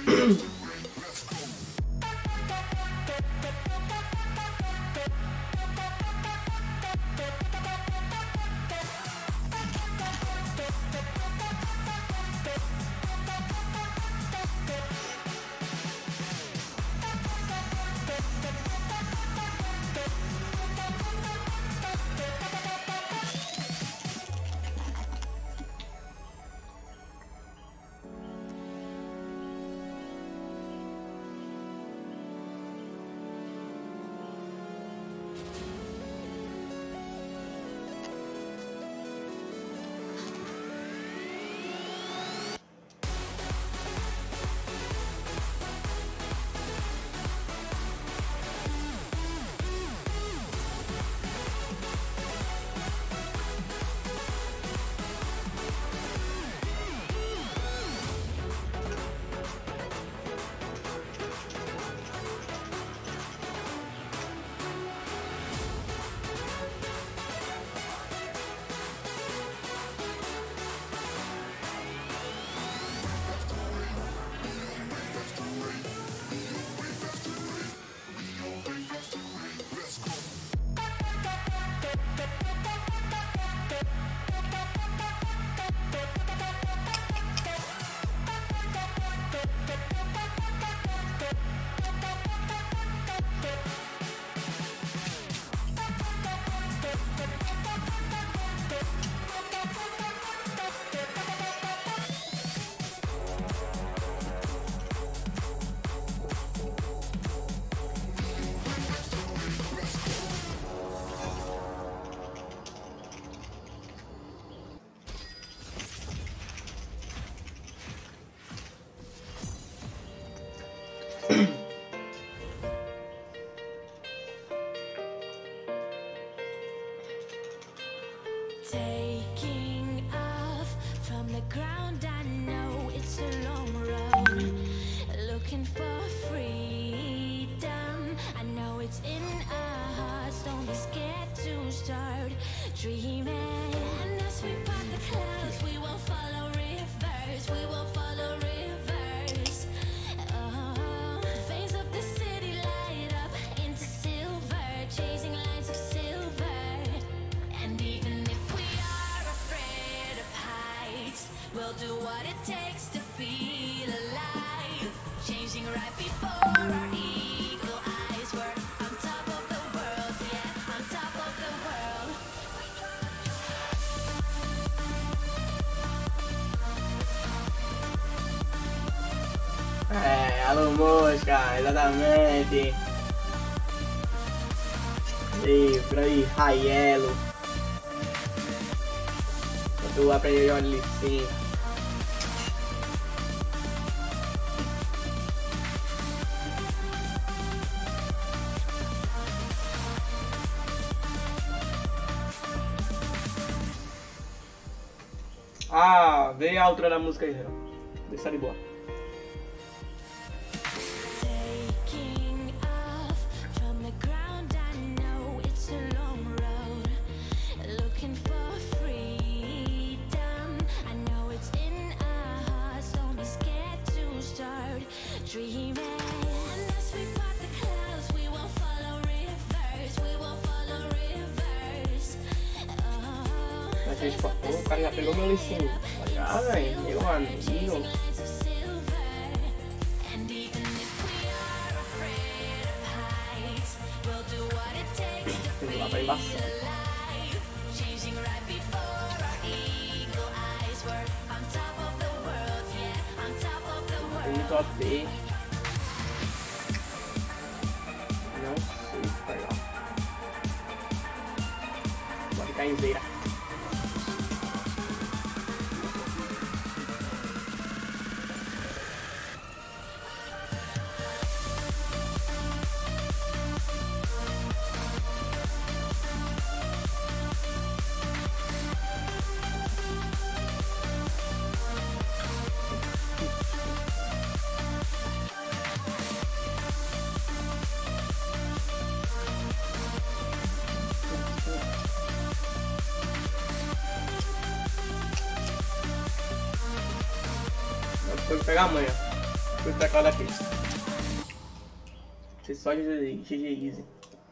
Taking off from the ground, I know it's a long road. Looking for freedom, I know it's in our hearts. Don't be scared to start dreaming. And as we part the clouds, we won't follow rivers. We won't follow rivers. Oh, the veins of the city light up into silver, chasing lines of silver. And even if we are afraid of heights, we'll do what it takes to feel alive. Changing right before our eagle eyes. We're on top of the world, yeah, on top of the world. Alô mosca, exatamente. E por aí, Raielo. Tu aprendeu ali sim. Ah, vê a outra da música aí, deixa de boa. O cara já pegou meu licinho. Ah, velho, meu amigo. Vamos lá pra embaixo. Muito OP. Não sei pegar. Pode ficar em zeira. Vou pegar amanhã. Fui pra cá daquele. Você só GG Easy.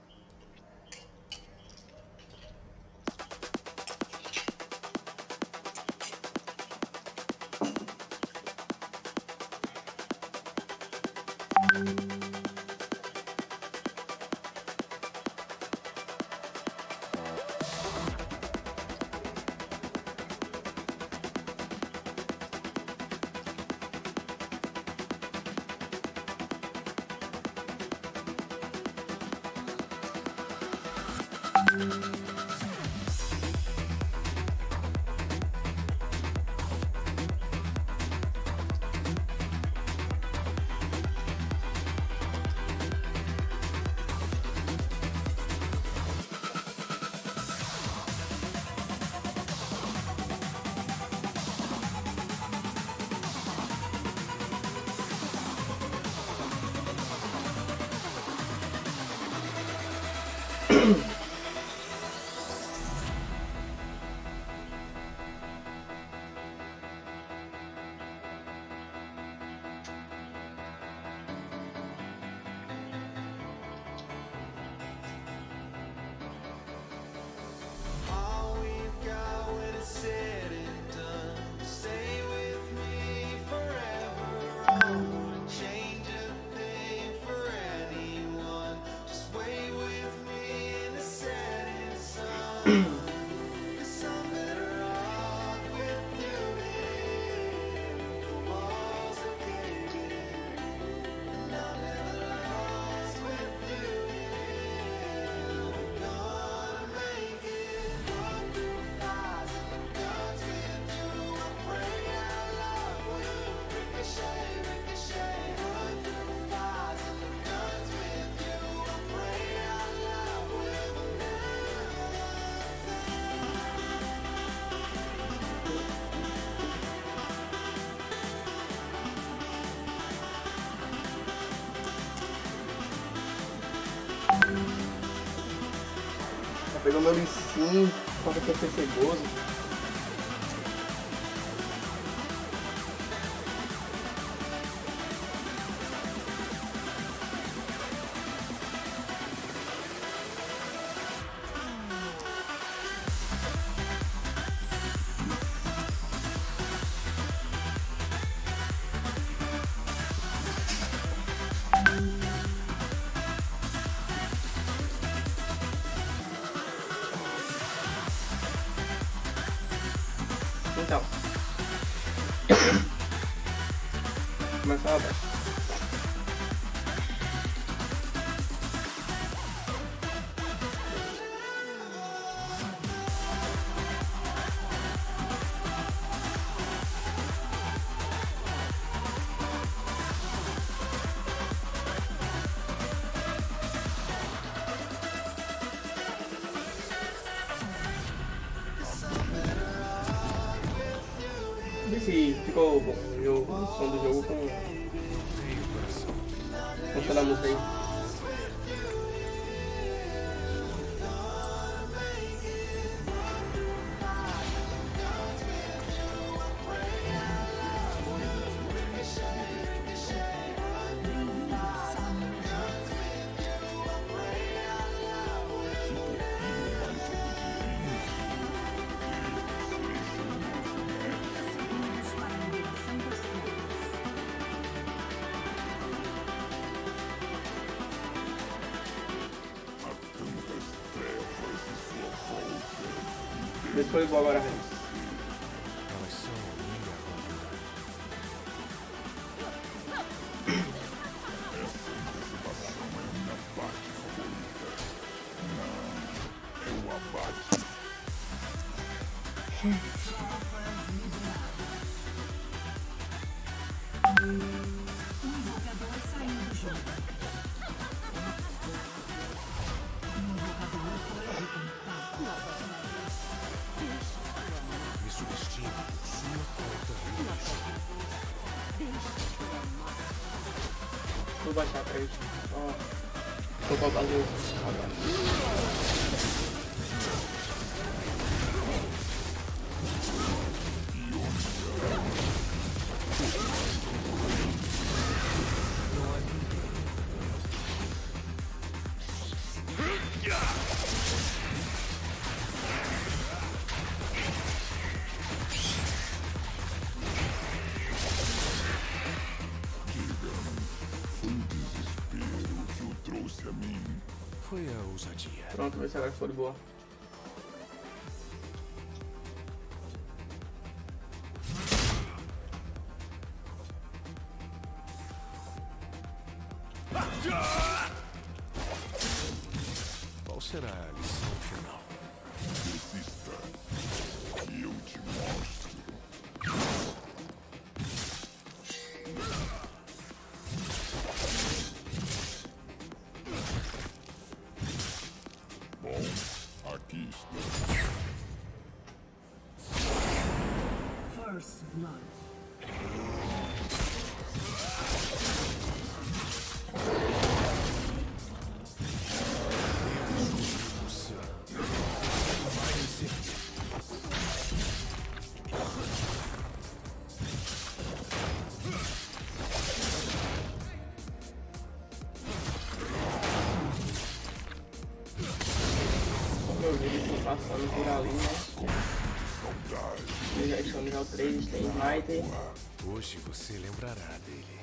Tá pegando meu licinho, só que eu ser ceboso. Então, começar a dar. Vê se ficou bom o jogo, o som do jogo com o som da música aí. Vê se foi igual agora, Renan. Vou baixar pra ele. Ó, vou colocar o jogo. Pronto, vê se agora ficou de boa. Qual será a lição final? Desista e eu te mostro. Bom, aqui está. First blood. Meu vídeo estão passando por ali, né? Eles já estão no nível 3, tem Smite. Hoje você lembrará dele.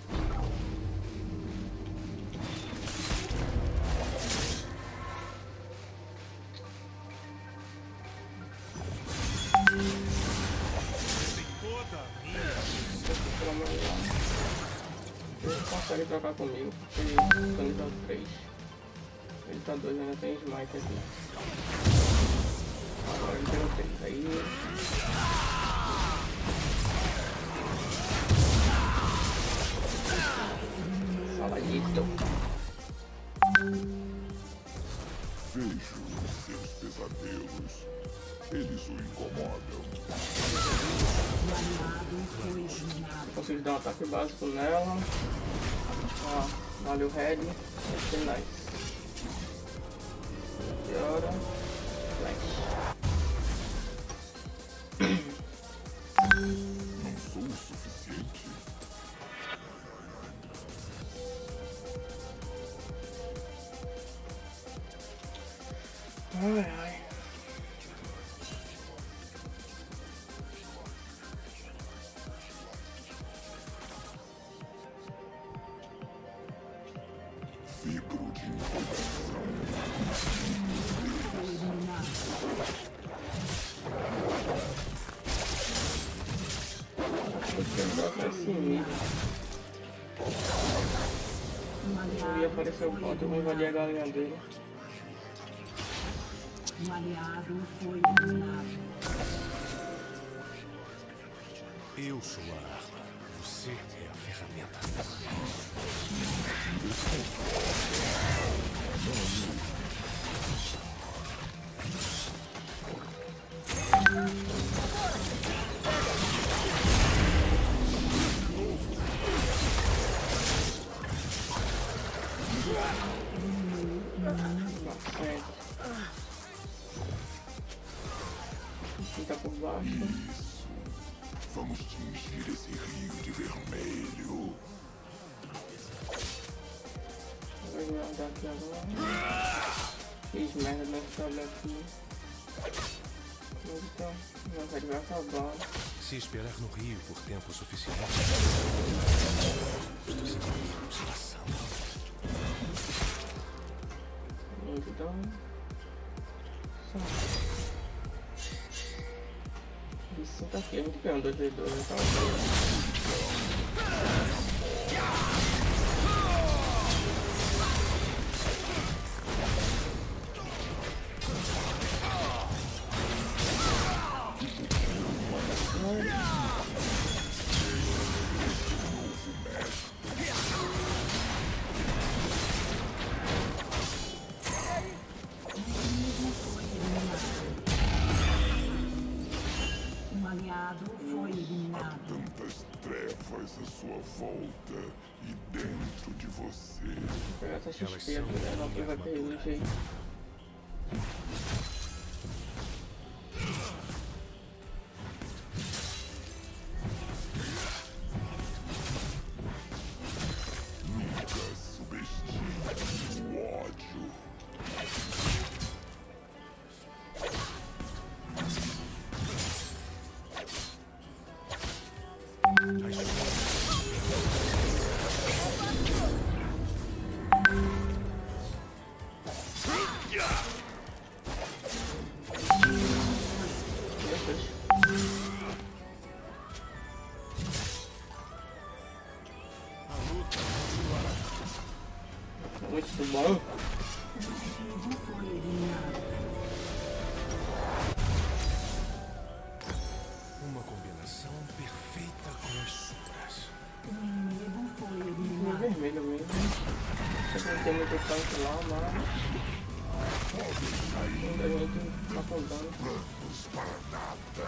Ele consegue trocar comigo, porque eu tô no nível 3. Ele tá 2, ainda tem Smite aqui. Agora ele tem o 3 aí. Saladito. Vejo os seus pesadelos. Eles o incomodam. Consigo dar um ataque básico nela. Ó, valeu Red. Achei nice. Piora. Flash. Não sou o suficiente. Ai, ai. Vibro de empolgação. Vou tentar esse mid. Não ia aparecer o ponto, eu vou invadir a galinha dele. Um aliado foi eliminado. Eu sou a arma. Você é a ferramenta. Nossa, quem tá por baixo? Isso. Vamos tingir esse rio de vermelho. Vou guardar aqui agora. Fiz merda nesse tablet aqui. Então, meu Red vai acabar. Se esperar no rio por tempo suficiente, estou sentindo oscilação. Então, isso tá aqui, a gente ganhou 2v2, então. Um aliado foi eliminado. Tantas trevas à sua volta e dentro de você. Vou pegar essa XP aqui, né? Não vai perder o jeito. Nunca subestime o ódio. tem muito tanque lá, mas muita gente afundando. Planos para nada.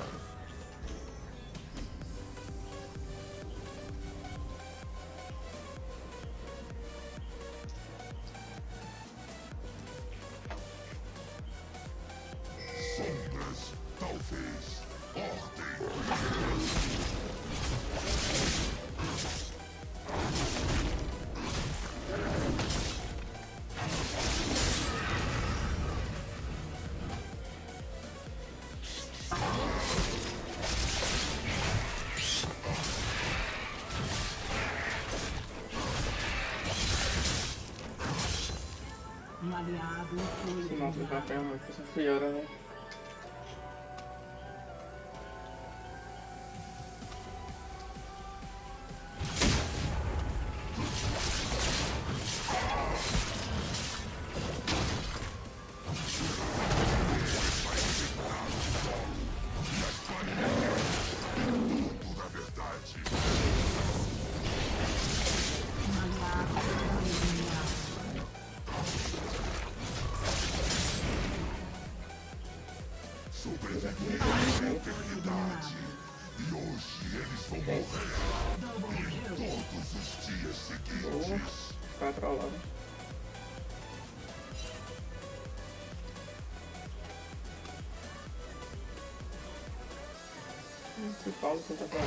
Sombras, talvez. Ordem. Um aliado foi Nossa, o café é muito essa fiora, né? Eternidade. E hoje eles vão morrer. E todos os dias seguintes. Ficar trollado. Se Paulo tenta pra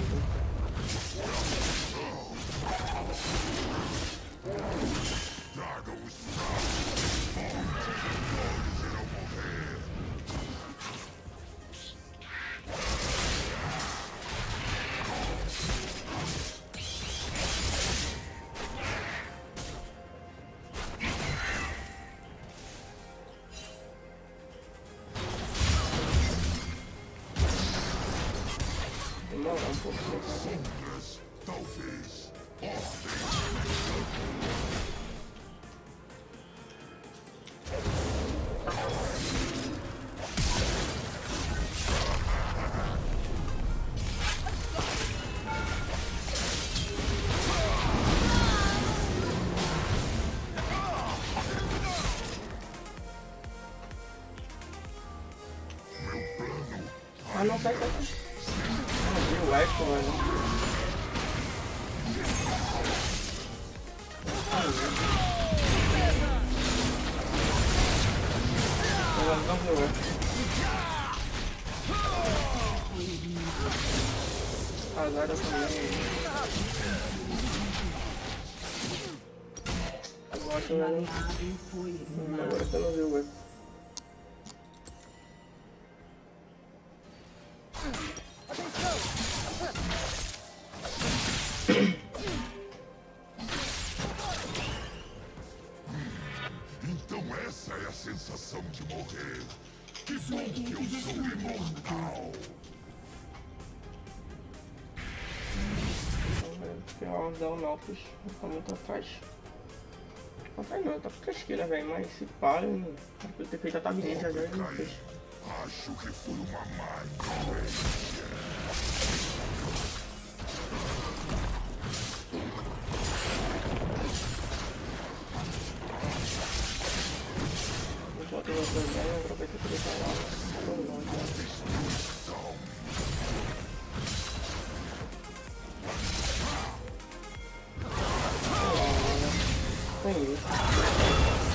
Tragam os fracos. Todos irão morrer. demorar um pouco. Sombras, talvez. Ah, não, sai. Ah, viu o eco, mano. Não viu o eco. Azar também. Agora que eu não... Agora que eu não vi o eco. Então essa é a sensação de morrer. Que bom que eu sou imortal. Então, vai dar o Nautilus, não tá muito atrás. Atrás não, tá pra esquerda, velho, mas se para, eu ter feito a tabelinha já ele não fez. Acho que foi uma má influência. Eu já tenho outra ideia, eu aproveito que ele tá lá. Tem isso.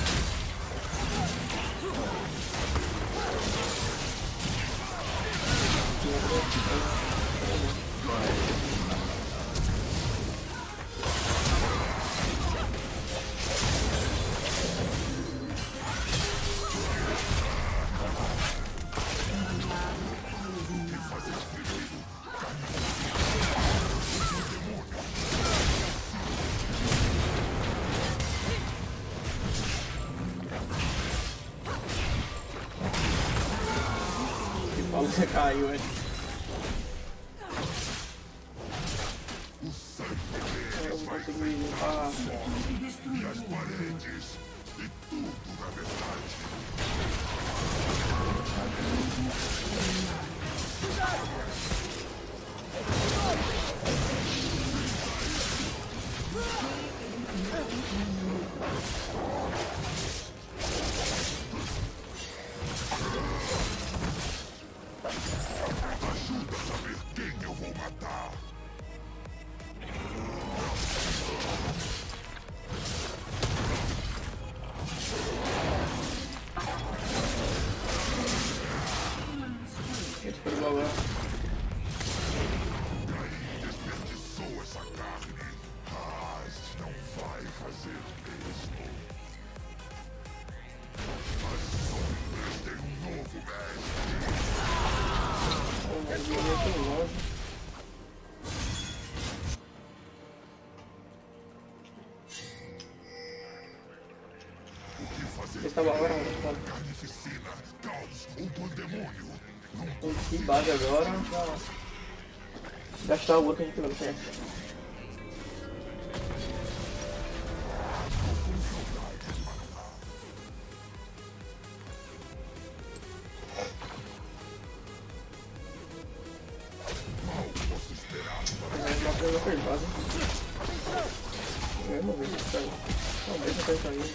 Você caiu, hein? Eu vou conseguir limpar. E as paredes. E tudo na verdade. agora. Desperdiçou essa carne, mas não vai fazer mesmo. As sombras têm um novo mestre. Eu vou muito longe. Você estava agora onde? Carnificina, caos ou pandemônio. Que base agora pra gastar o outro que a gente não quer. Uma coisa fez base. Mesmo vez que saiu. Talvez eu tenha saído.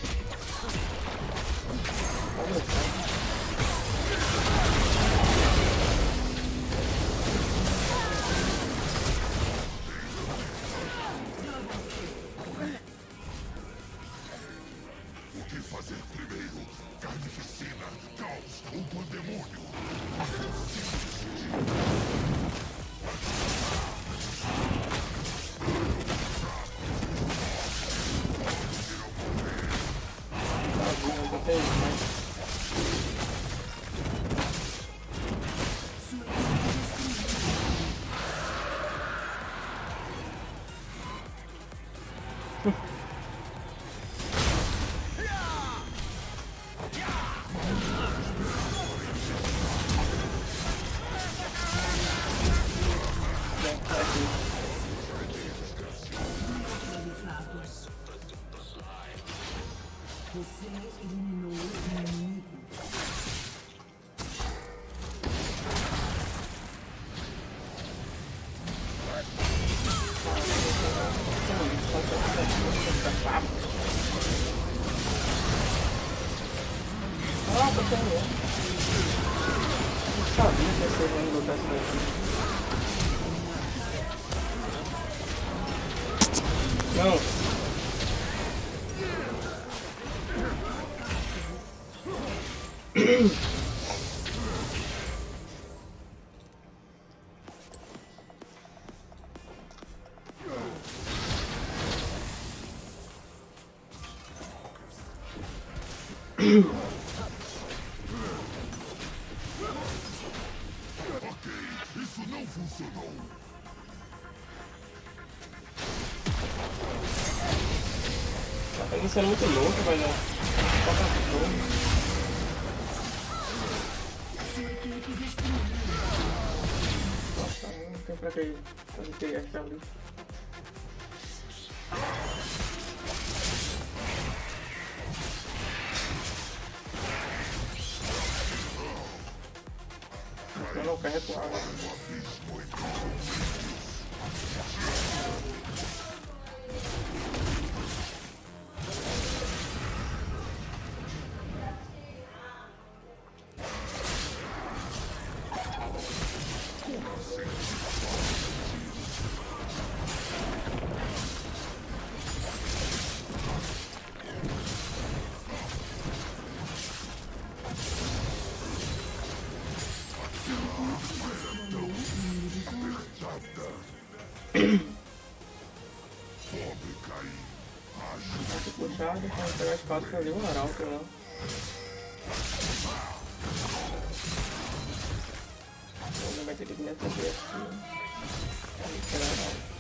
O que fazer primeiro? Carnificina, caos ou pandemônio? Você eliminou o inimigo. Ah, tô terminando. Não sabia que esse jogo não lutar assim. Não. Ok, isso não funcionou. Tá iniciando muito louco, vai dar. Toca fogo. Nossa, não tem pra que fazer essa ali. Eu não quero recuar. Puxado, pra pegar espaço pra ali o arauto lá. Ele vai ter que me atender aqui. Aí, será arauto.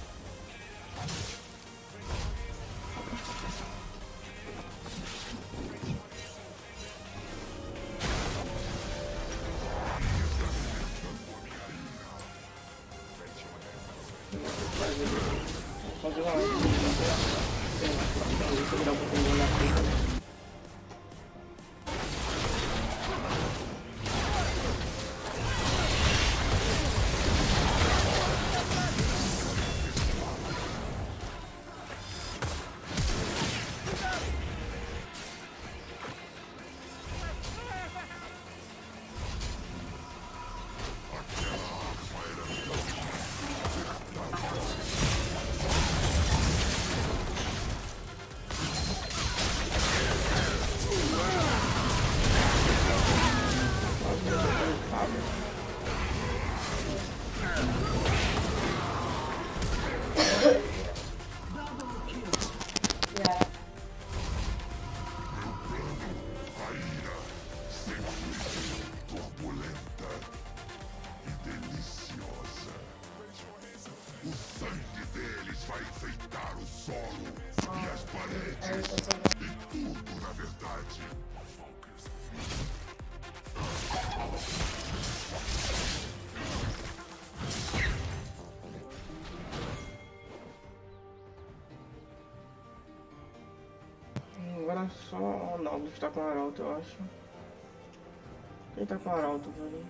Fazer uma arte. Vou segurar um pouquinho na frente. turbulenta e deliciosa. O sangue deles vai enfeitar o solo e as paredes e tudo, na verdade. Agora só o Ronaldo está com o Arauto, eu acho. Quem tá com o Arauto, velho?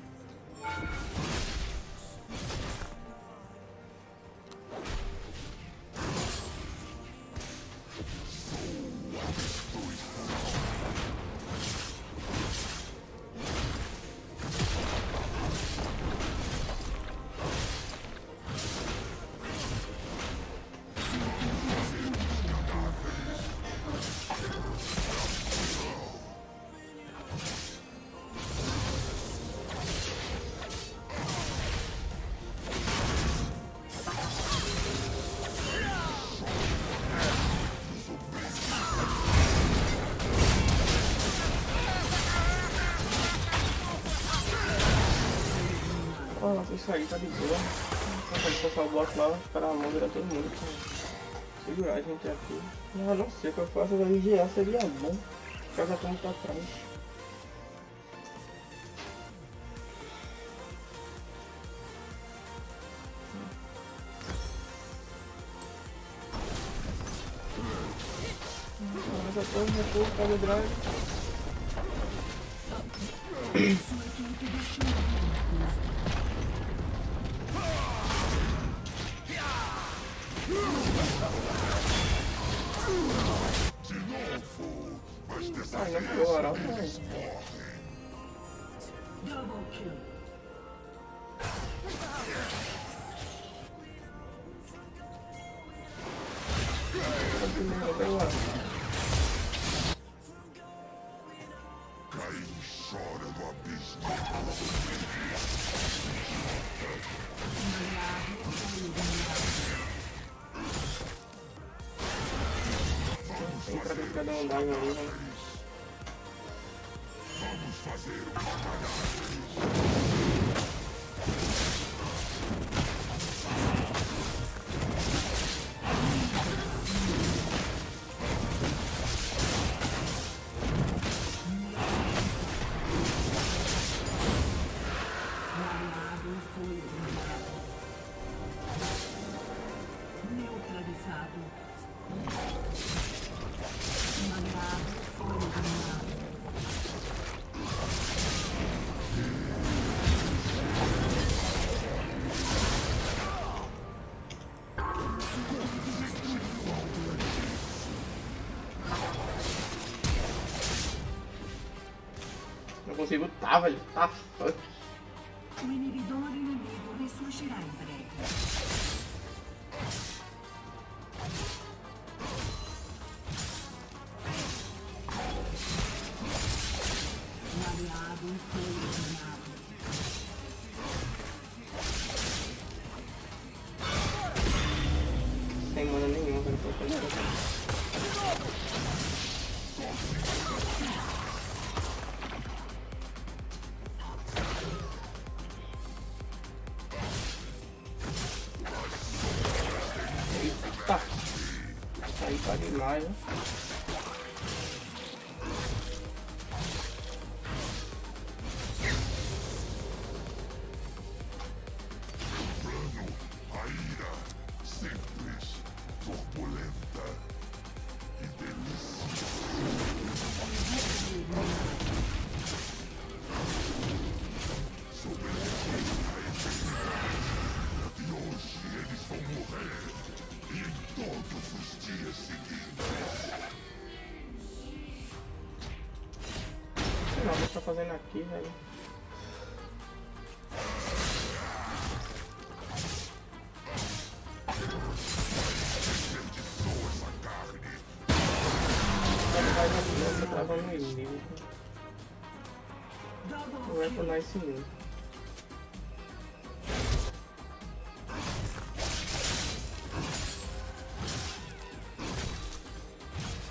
Nossa, isso aí tá de boa. Quando ele for o boss lá, esperar a mão virar todo mundo. Segurar a gente aqui. Ah, não sei o que eu faço, da vigiar seria bom. Ficar já como pra trás. Recuo, pega o drive. Ai, não pegou o Arauto, né? Double kill. Caim chora no abismo. Tem pra ver cada um dive ali, né? Vamos fazer uma batalha. Neutralizado. Aliado foi eliminado. Não consigo lutar, velho. Tá fuck. O inibidor inimigo ressurgirá em breve. O aliado foi eliminado. Sem mana nenhuma, velho. Tô fazendo. Eita! Isso aí tá demais, né? A ira, simples, turbulenta e deliciosa. E hoje eles vão morrer. E em todos os dias seguintes. Sei lá o que tá fazendo aqui, velho. Desperdiçou essa carne. Tá travando o inimigo. Não vai tornar esse inimigo.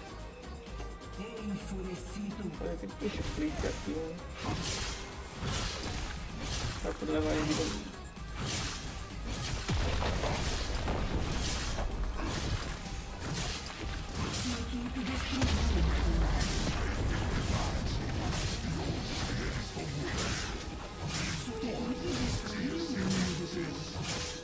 Enfurecido. Olha que bicho flip aqui, né? Vou levar em vida. Sua equipe destruiu. Sua equipe destruiu o inimigo dele.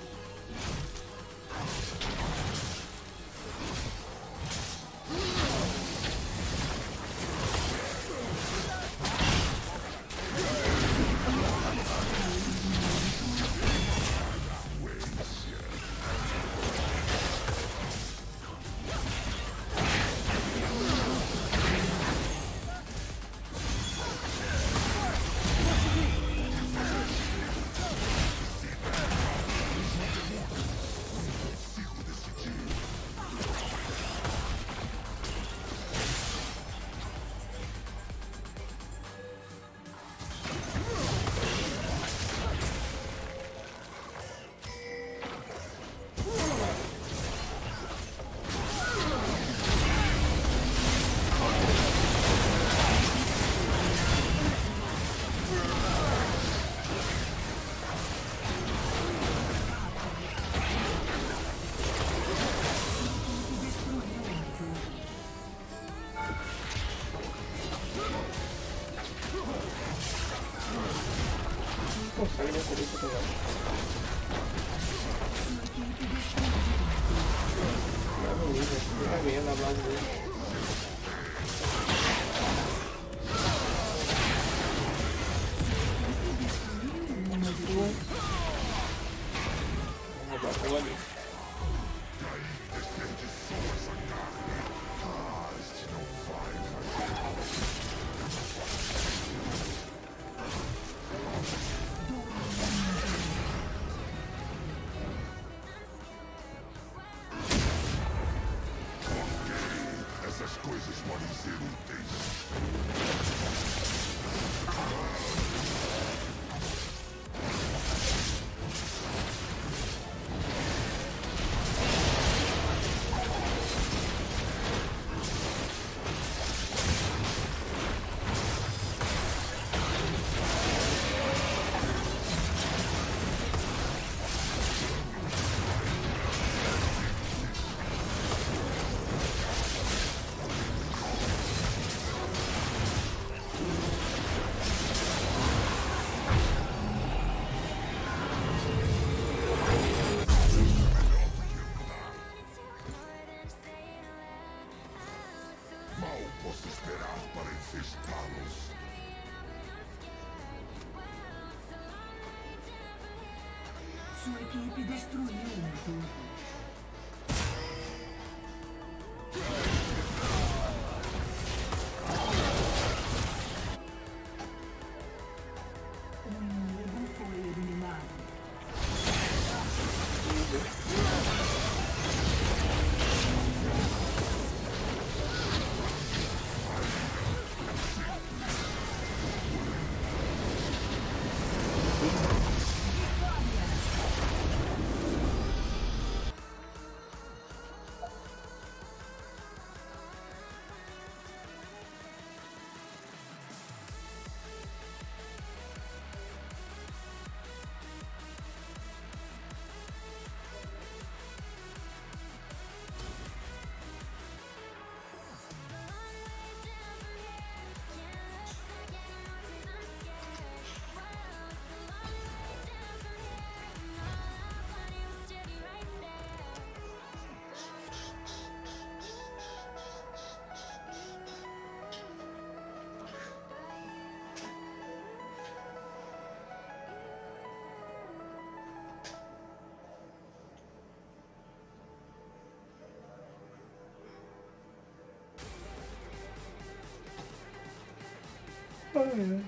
Consegue destruir esse pegar. Sua equipe destruiu. Leva o nível, vai ganhar na base dele. Vamos roubar aquela ali. Essas coisas podem ser úteis. Mal posso esperar para infestá-los. Sua equipe destruiu um turbo. O inimigo foi eliminado. Ai,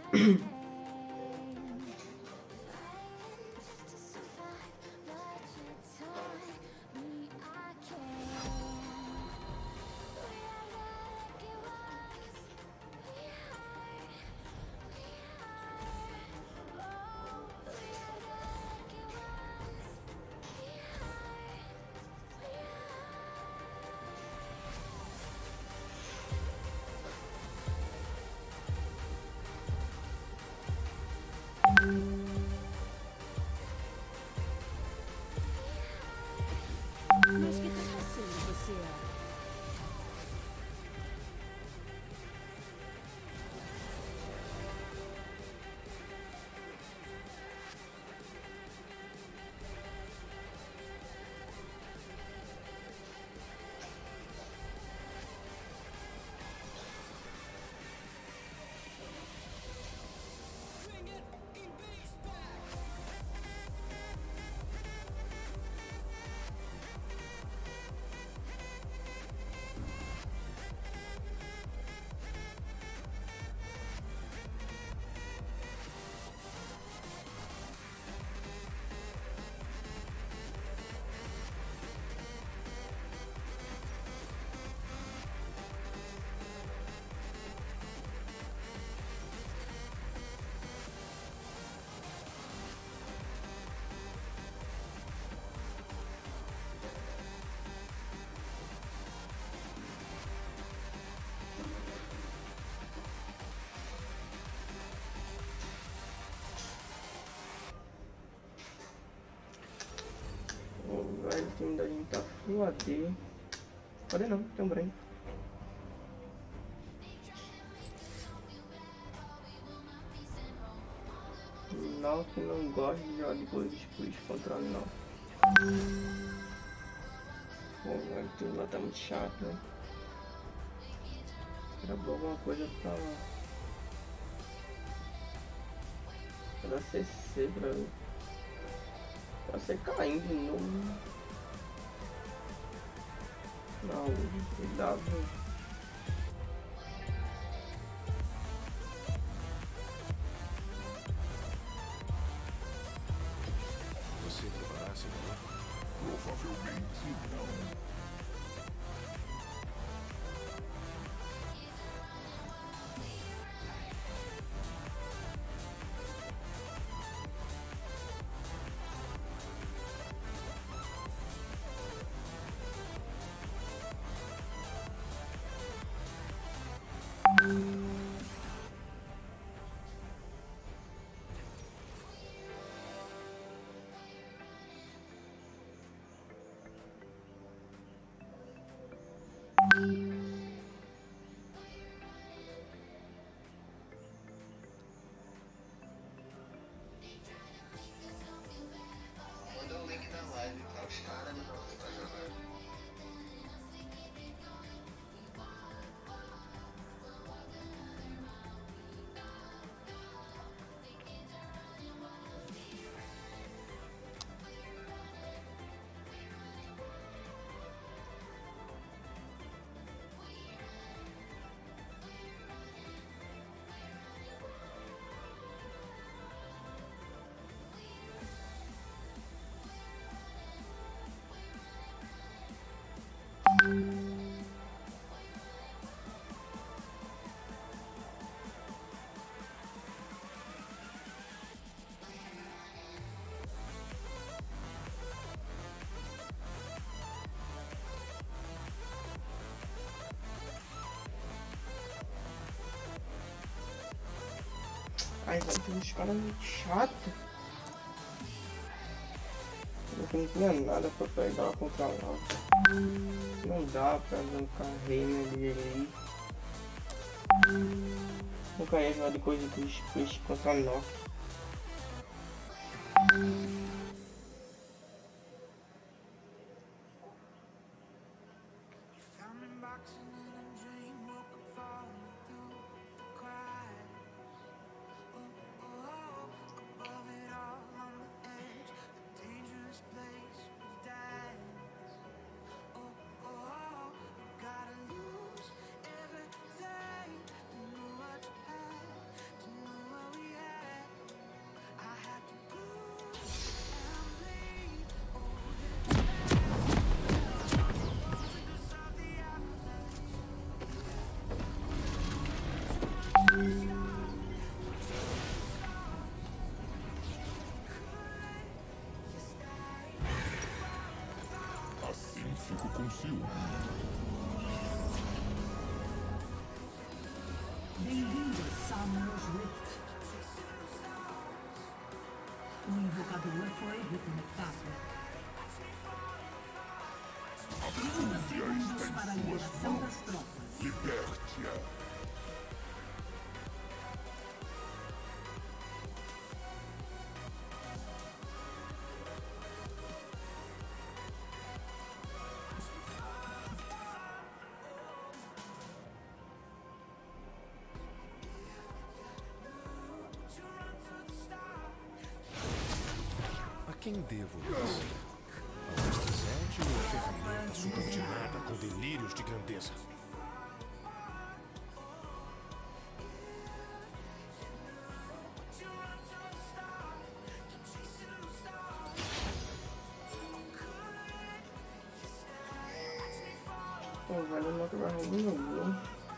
Mas que trapaceiro você é? Velho, o time da gente tá full AD. Cadê não? Tem um branco. Não, que não gosta de jogar de Push contra não. Bom, velho, o time lá tá muito chato, né? Era bom alguma coisa pra CC, pra você caindo de novo. Não, cuidado. Você levará seu corpo? Provavelmente não. Manda o link da live para os caras pra jogar. Ai, velho, tem uns caras muito chatos. Eu não tinha nada pra pegar contra lá. Não dá pra arrancar reino dele aí. Nunca ia jogar de coisa dos peixes contra nós. Bem-vindos a Summer's Rift. O invocador foi reconectado. 30 segundos para a liberação das tropas. Liberte-a. A quem devo isso? Ao Estizete ou a ferramenta subordinada com delírios de grandeza? Pô, velho, não vai roubando.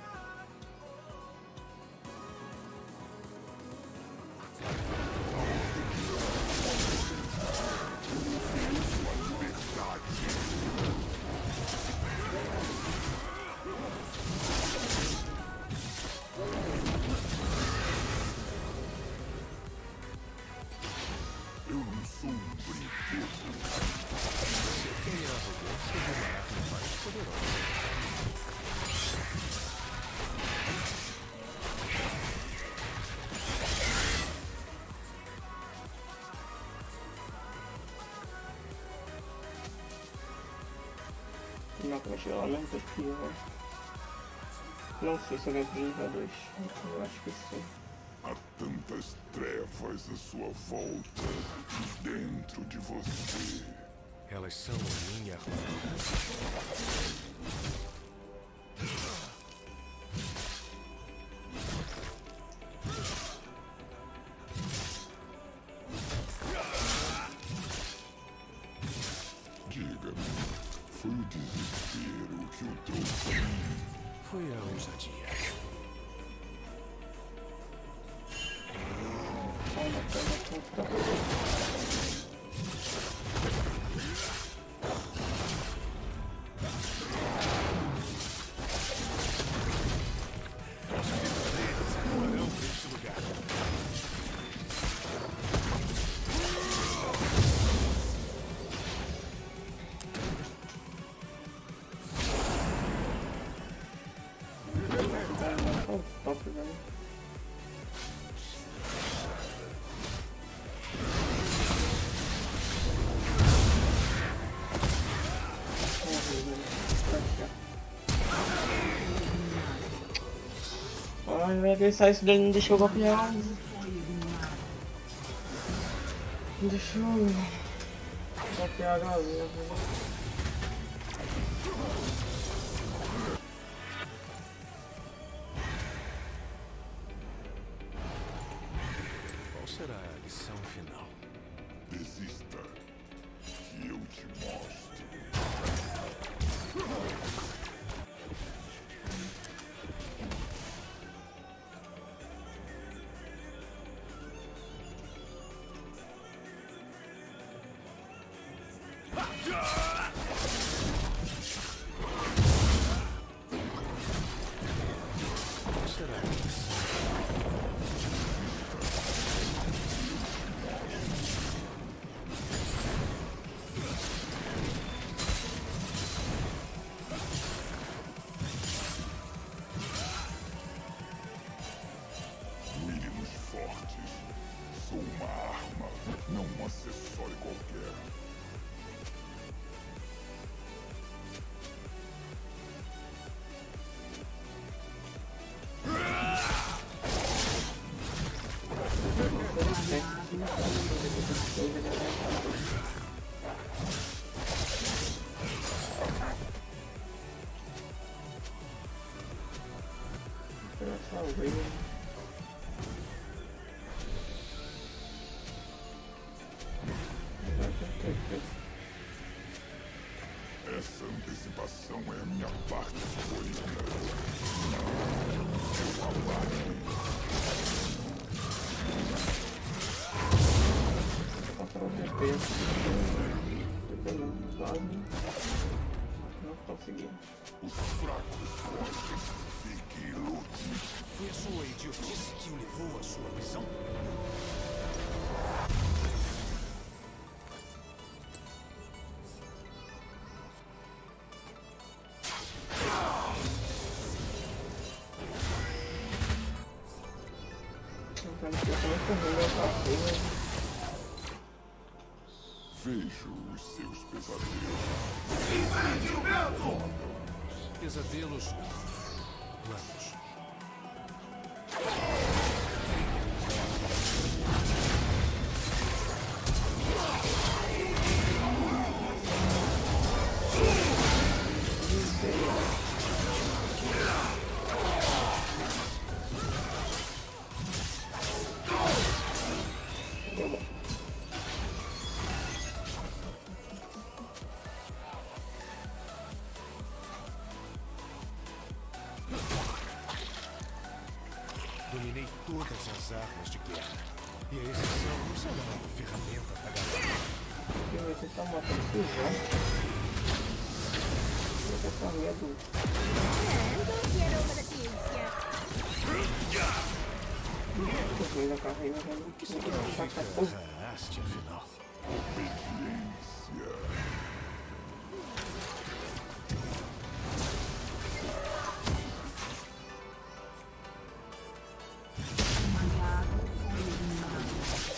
Eu não sou um brinquedo. Tem a arrogância de uma arma mais poderosa. Não, como chegar lá não, tô pior. Não sei se eu ganho pro nível 2. Eu acho que sim. Há tantas trevas à sua volta e dentro de você. Elas são a minha armadura. Diga-me, foi o desespero que o trouxe a mim? Foi a ousadia. Agora deste lugar. Oh, top, velho. Ai, velho, sai isso daí, não deixou golpear. Não deixou golpear a galera, velho. Qual será a lição final? Desista, que eu te mostro. Qual será a lição? Mínimos fortes. Sou uma arma, não um acessório qualquer. Eu salvei. Essa antecipação é a minha parte favorita. Eu abate. Passar o respeito. Quase. Não Consegui. Os fracos fogem. Fique e lute. Foi a sua idiotice que o levou à sua prisão? Vejo os seus pesadelos. Pesadelos. Planos. Dominei todas as armas de guerra. E a exceção não será uma ferramenta da galera. Eu vou tentar matar esse João. Vou tentar a minha dúvida. Depois a carreira vai O que significa a haste, afinal? Obediência. Um aliado foi eliminado.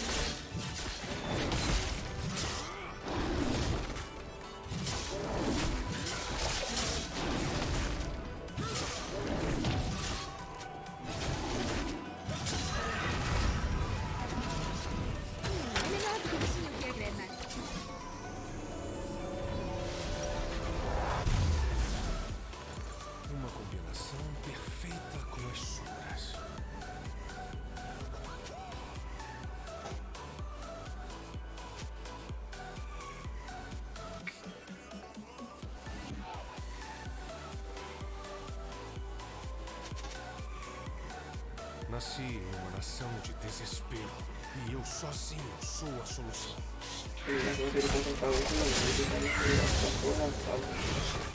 Uma combinação perfeita com as suas. Nasci em uma nação de desespero. E eu sozinho sou a solução. Eu já vou ter que tentar outro momento. Eu vou tirar essa porra na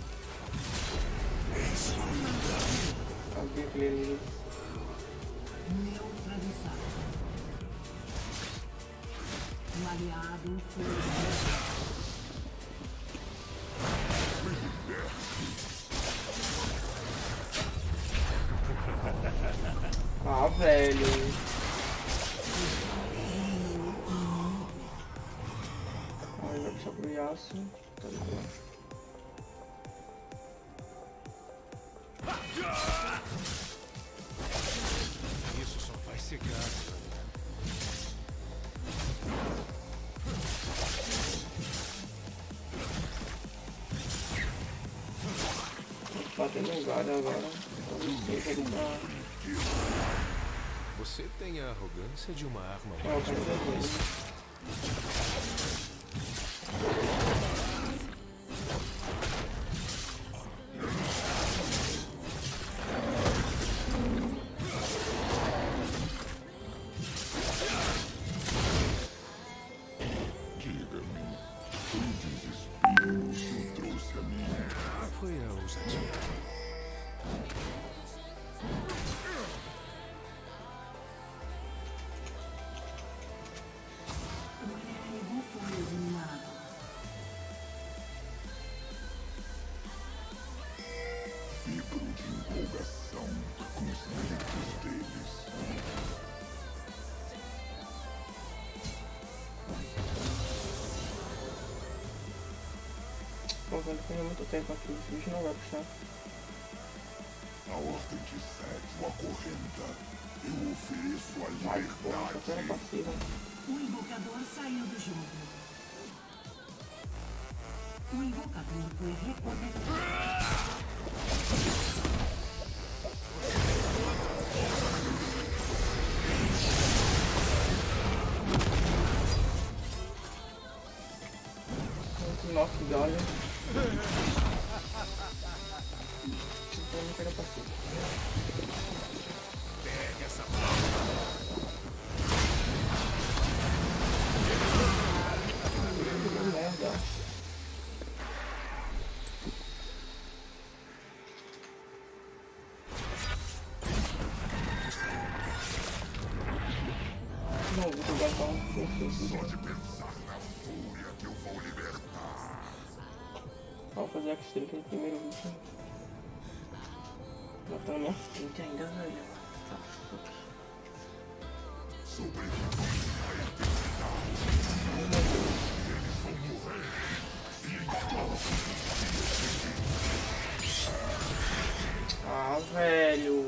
Cadê aquele ali? Neutralizado. Um aliado foi eliminado. Ah, velho. Aí vai puxar pro Yasuo. Tá ligado? Isso só vai ser gasto. Batendo um galho agora. Não sei se ele tá. Você tem a arrogância de uma arma. Ah, eu quero ver. Diga-me, foi o desespero que o trouxe a mim. Foi a ousadia. O inimigo foi eliminado. Vibro de empolgação com os gritos deles. Bom, velho, foi muito tempo aqui. Esse bicho não vai puxar. A ordem de Zed o acorrenta. Eu ofereço a Ai, porra, só era liberdade. passiva. O invocador saiu do jogo. O invocador foi reconectado. Nossa, que galho. Então não pega passiva. Pegue essa Que merda. Deixa eu gastar um Só de pensar na fúria que eu vou libertar. Vamos fazer a X-Drink no primeiro vídeo. Já tá na minha frente ainda, velho. Tá foda. Sobrevivi à eternidade. Eles vão morrer. E então... Ah, velho.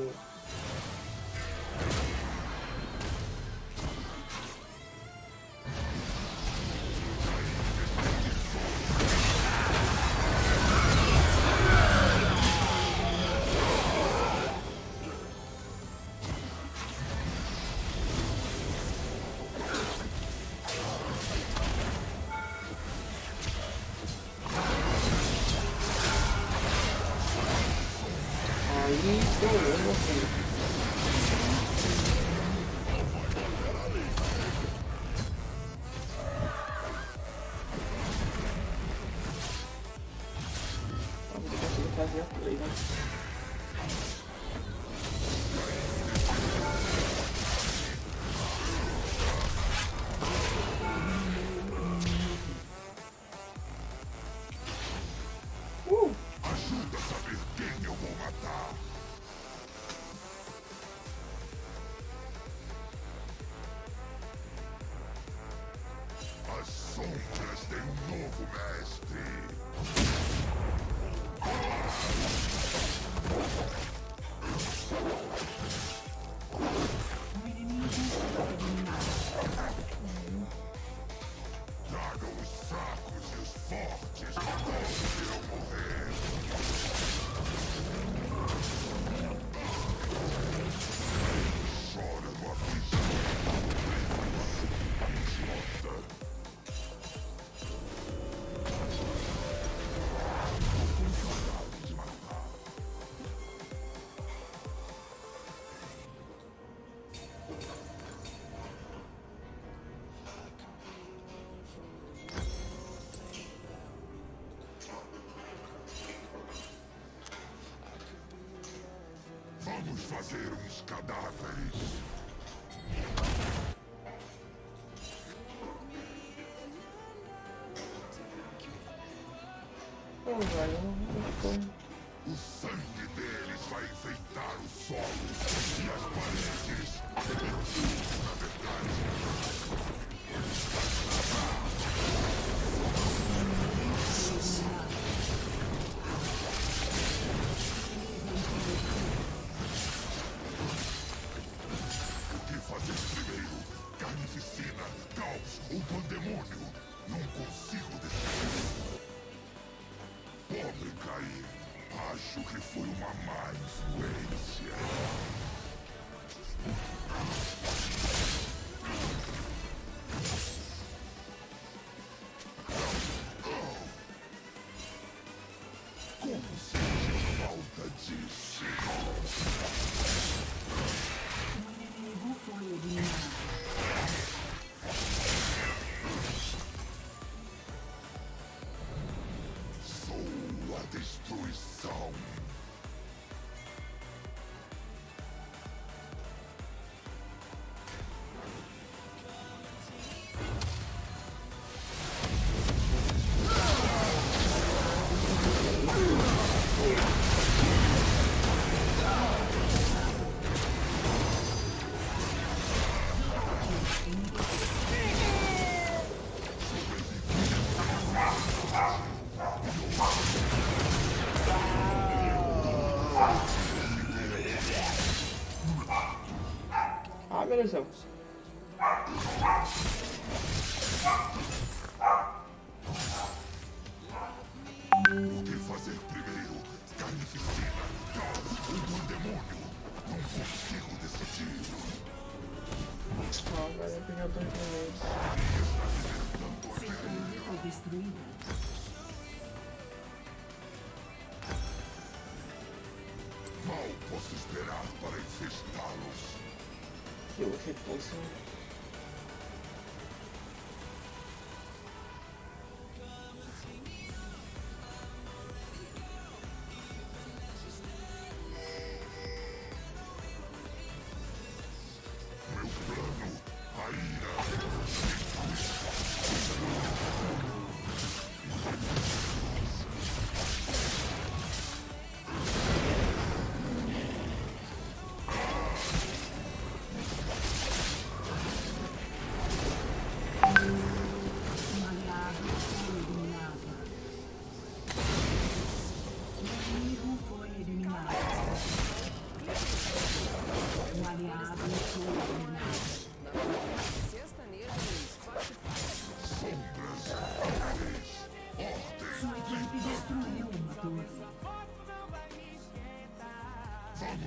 Aí, problema, filho. Vamos ver se eu consigo fazer a play, né? Ajuda a saber quem eu vou matar. As sombras têm um novo mestre. O inimigo está eliminado. Tragam os fracos e os fortes. Todos irão morrer. Chora no abismo. Idiota. Vontade de matar. Vamos fazer uns cadáveres. Não, velho, não tô... O sangue deles vai enfeitar o solo e as paredes. Tudo, na verdade. O que fazer primeiro? Carnificina, caos ou pandemônio? Não consigo decidir. Pobre Caim. Acho que foi uma má influência. Como senti falta disso? O inimigo foi eliminado. Sou a destruição. Ah, meu Deus do céu. O que fazer primeiro? Carnificina, caos ou pandemônio? Não consigo decidir. Ah, velho, eu peguei o tanque de vez. Seu torre foi destruída. Mal posso esperar para infestá-los. Que o repulso. Meu plano, a ira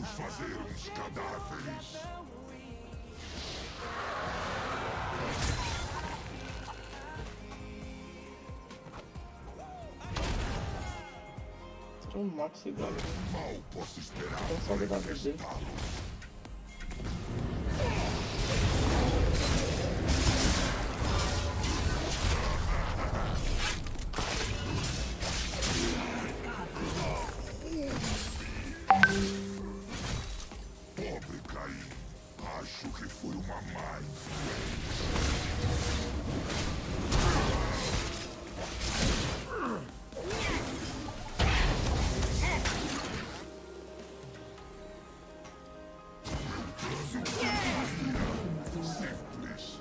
Vamos fazer uns cadáveres. Um mato igual. Mal posso esperar. Consegue dar dele. Pobre Caim. Acho que foi uma má simples.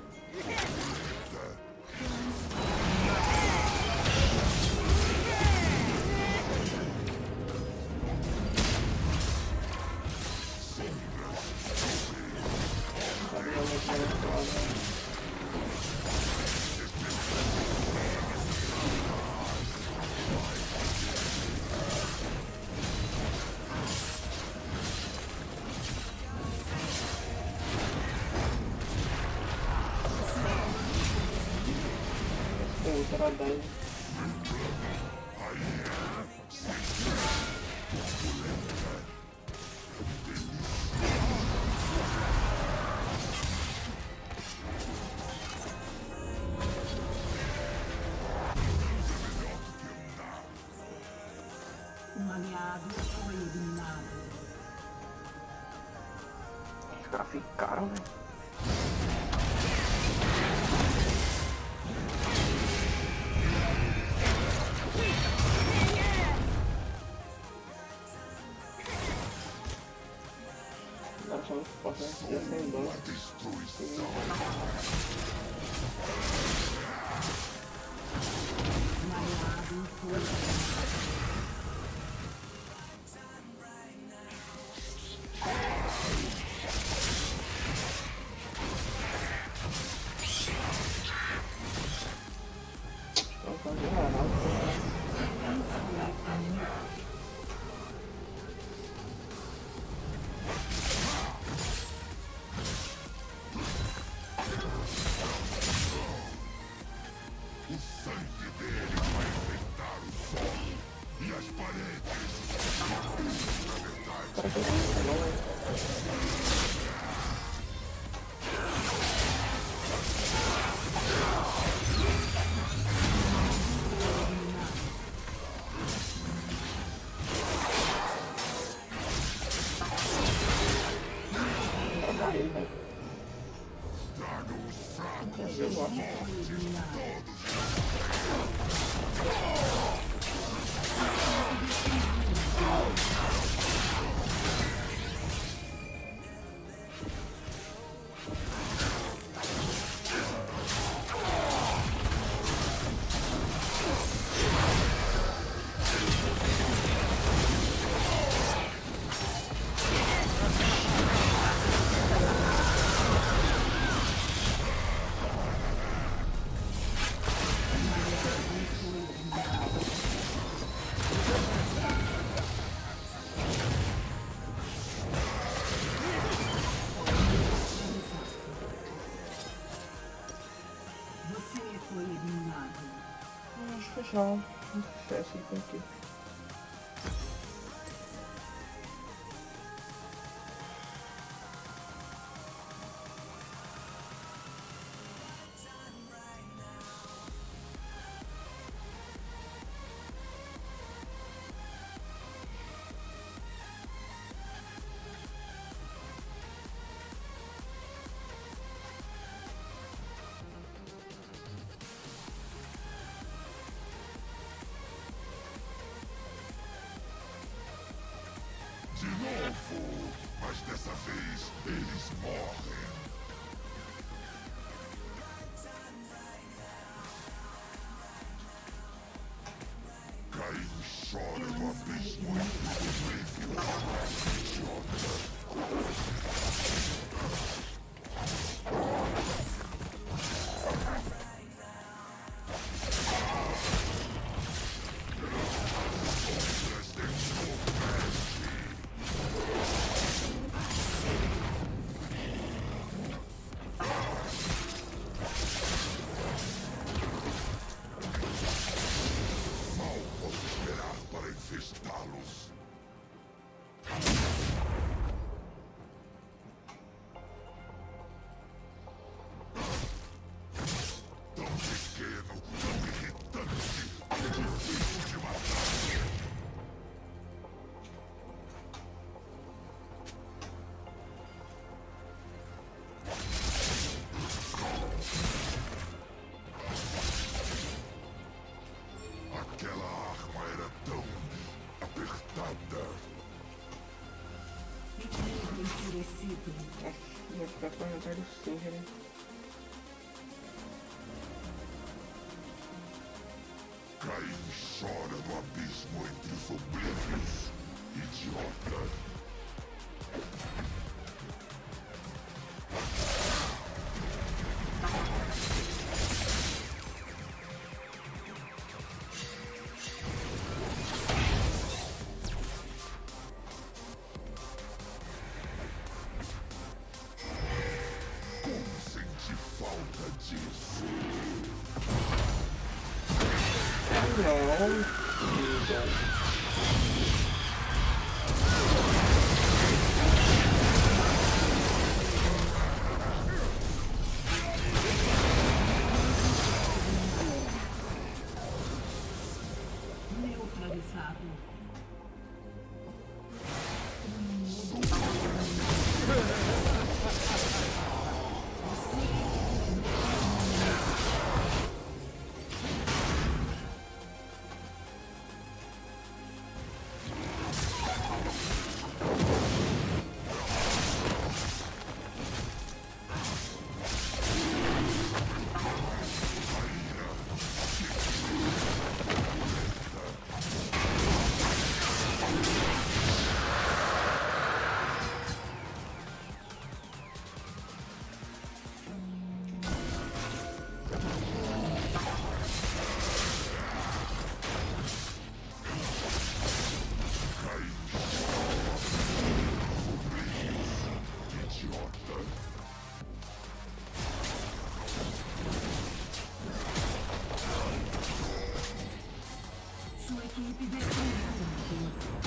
Será 10. Um aliado foi eliminado. Os caras ficaram, velho. Agora são muito fortes, né? Já sem dano. Um aliado foi eliminado. Vamos fazer nada. O sangue dele vai enfrentar o sol e as paredes. Na verdade, Para que não é. traga os fracos e os fortes todos. Você foi eliminado. Vamos fechar. Vamos fechar esse item aqui. De novo, mas dessa vez eles morrem. Caim chora no abismo horrível. Inimigo enfurecido. Vai ficar correndo atrás do Singer, né? Caim chora no abismo entre os oblívios, idiota. Como senti falta disso? Não. Neutralizado. Sua equipe destruiu o inimigo.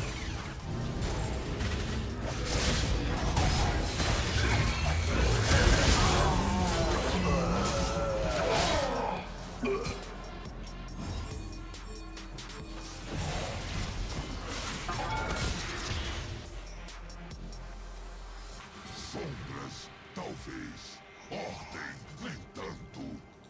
Sombras, talvez. Ordem, nem tanto.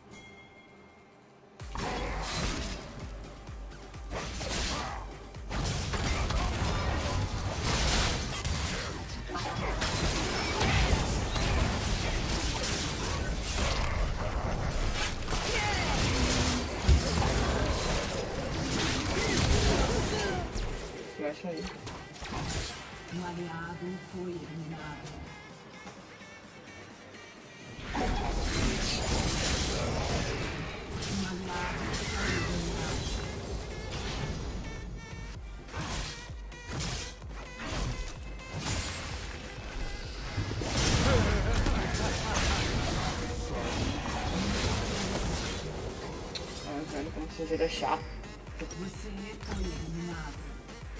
Flecha aí. Um aliado foi eliminado. Um aliado foi eliminado. Ai, velho, como você é chato. Você foi eliminado.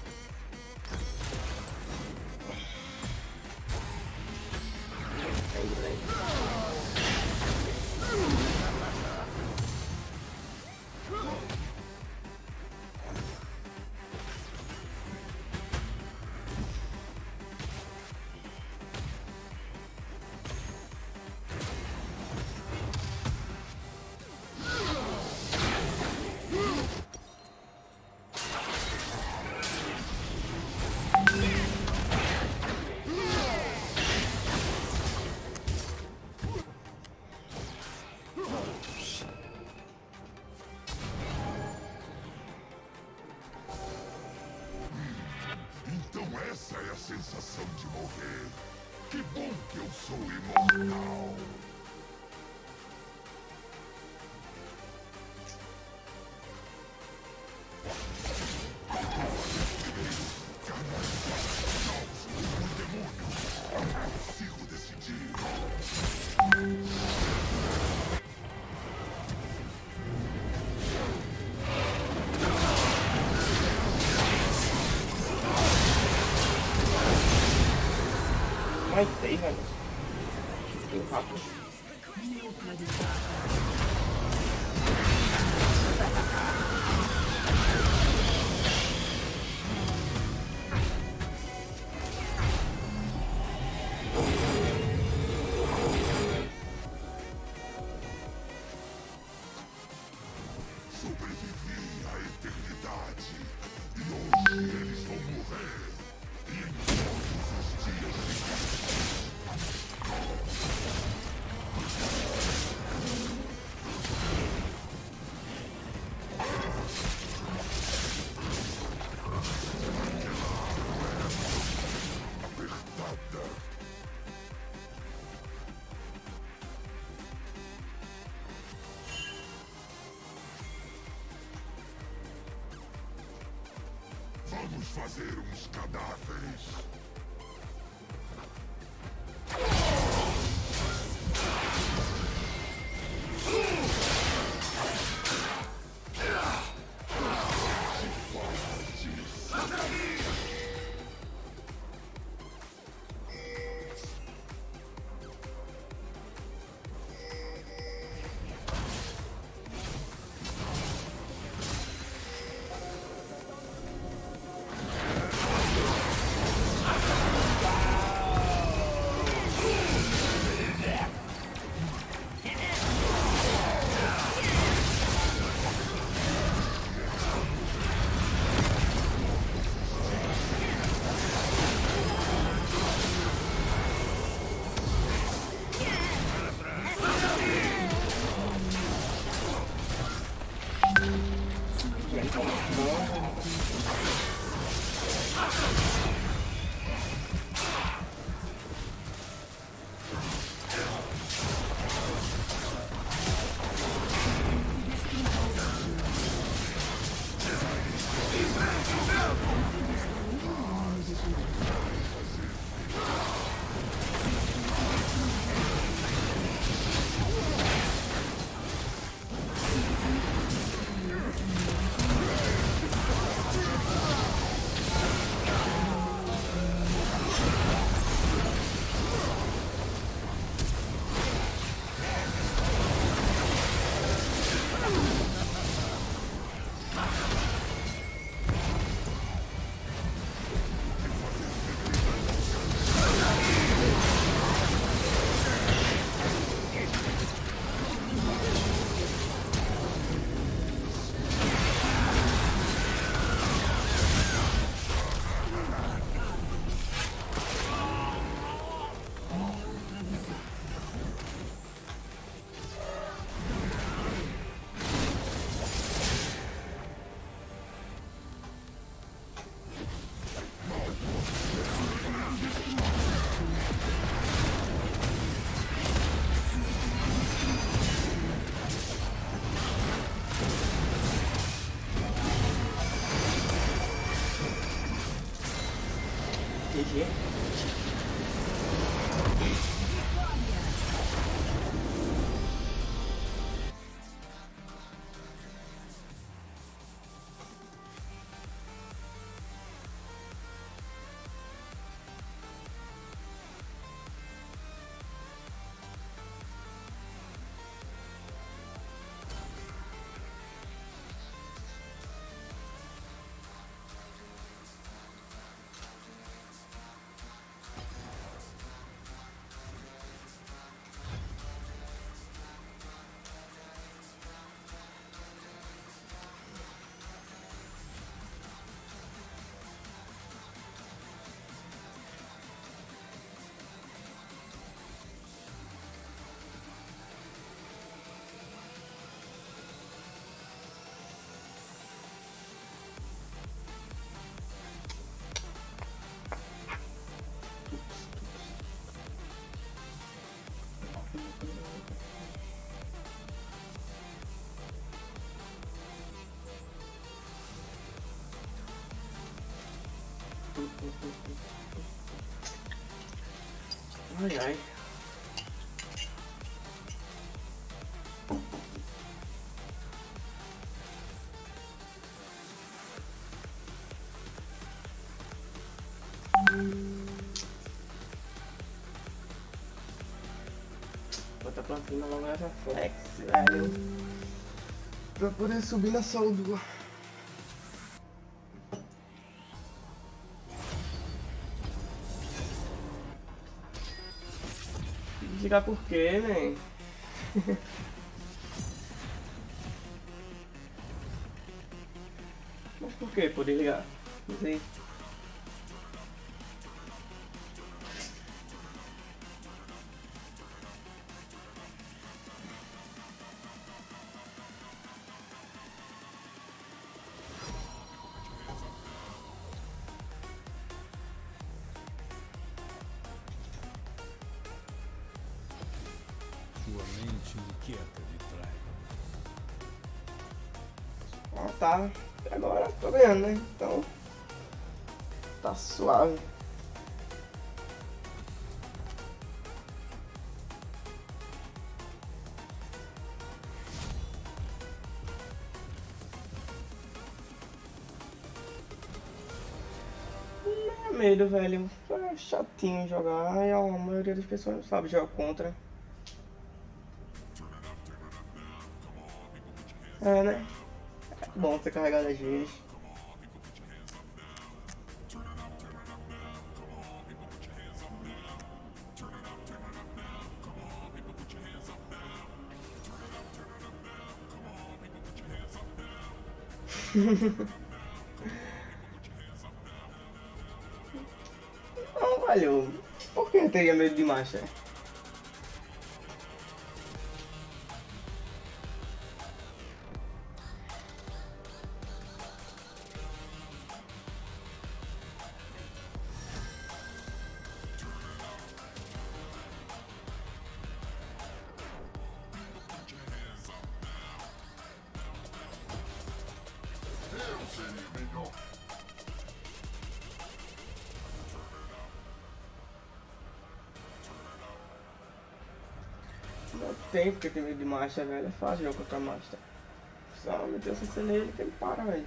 Então essa é a sensação de morrer. Que bom que eu sou imortal. O demônio. Eu consigo decidir. Mais 6, velho. Que rápido. Neutralizado. Sobrevivi à eternidade. E hoje eles vão morrer. Vamos fazer uns cadáveres. GG. Ai, ai. Vou tá plantando logo essa flex, velho. Pra poder subir na soldua. Ligar por quê, né? Mas por que poder ligar? Não sei. Sua mente inquieta de trás. Ah, tá. Agora tô ganhando, né? Então, Tá suave. Não é medo, velho. É chatinho jogar. E a maioria das pessoas não sabe jogar contra. É, né? É bom ser carregado às vezes. Não, velho. Por que eu teria medo de marcha? Eu serei melhor. Não tem porque ter medo de marcha, velho. É fácil jogar contra marcha. Só meter o CC nele que ele para, velho.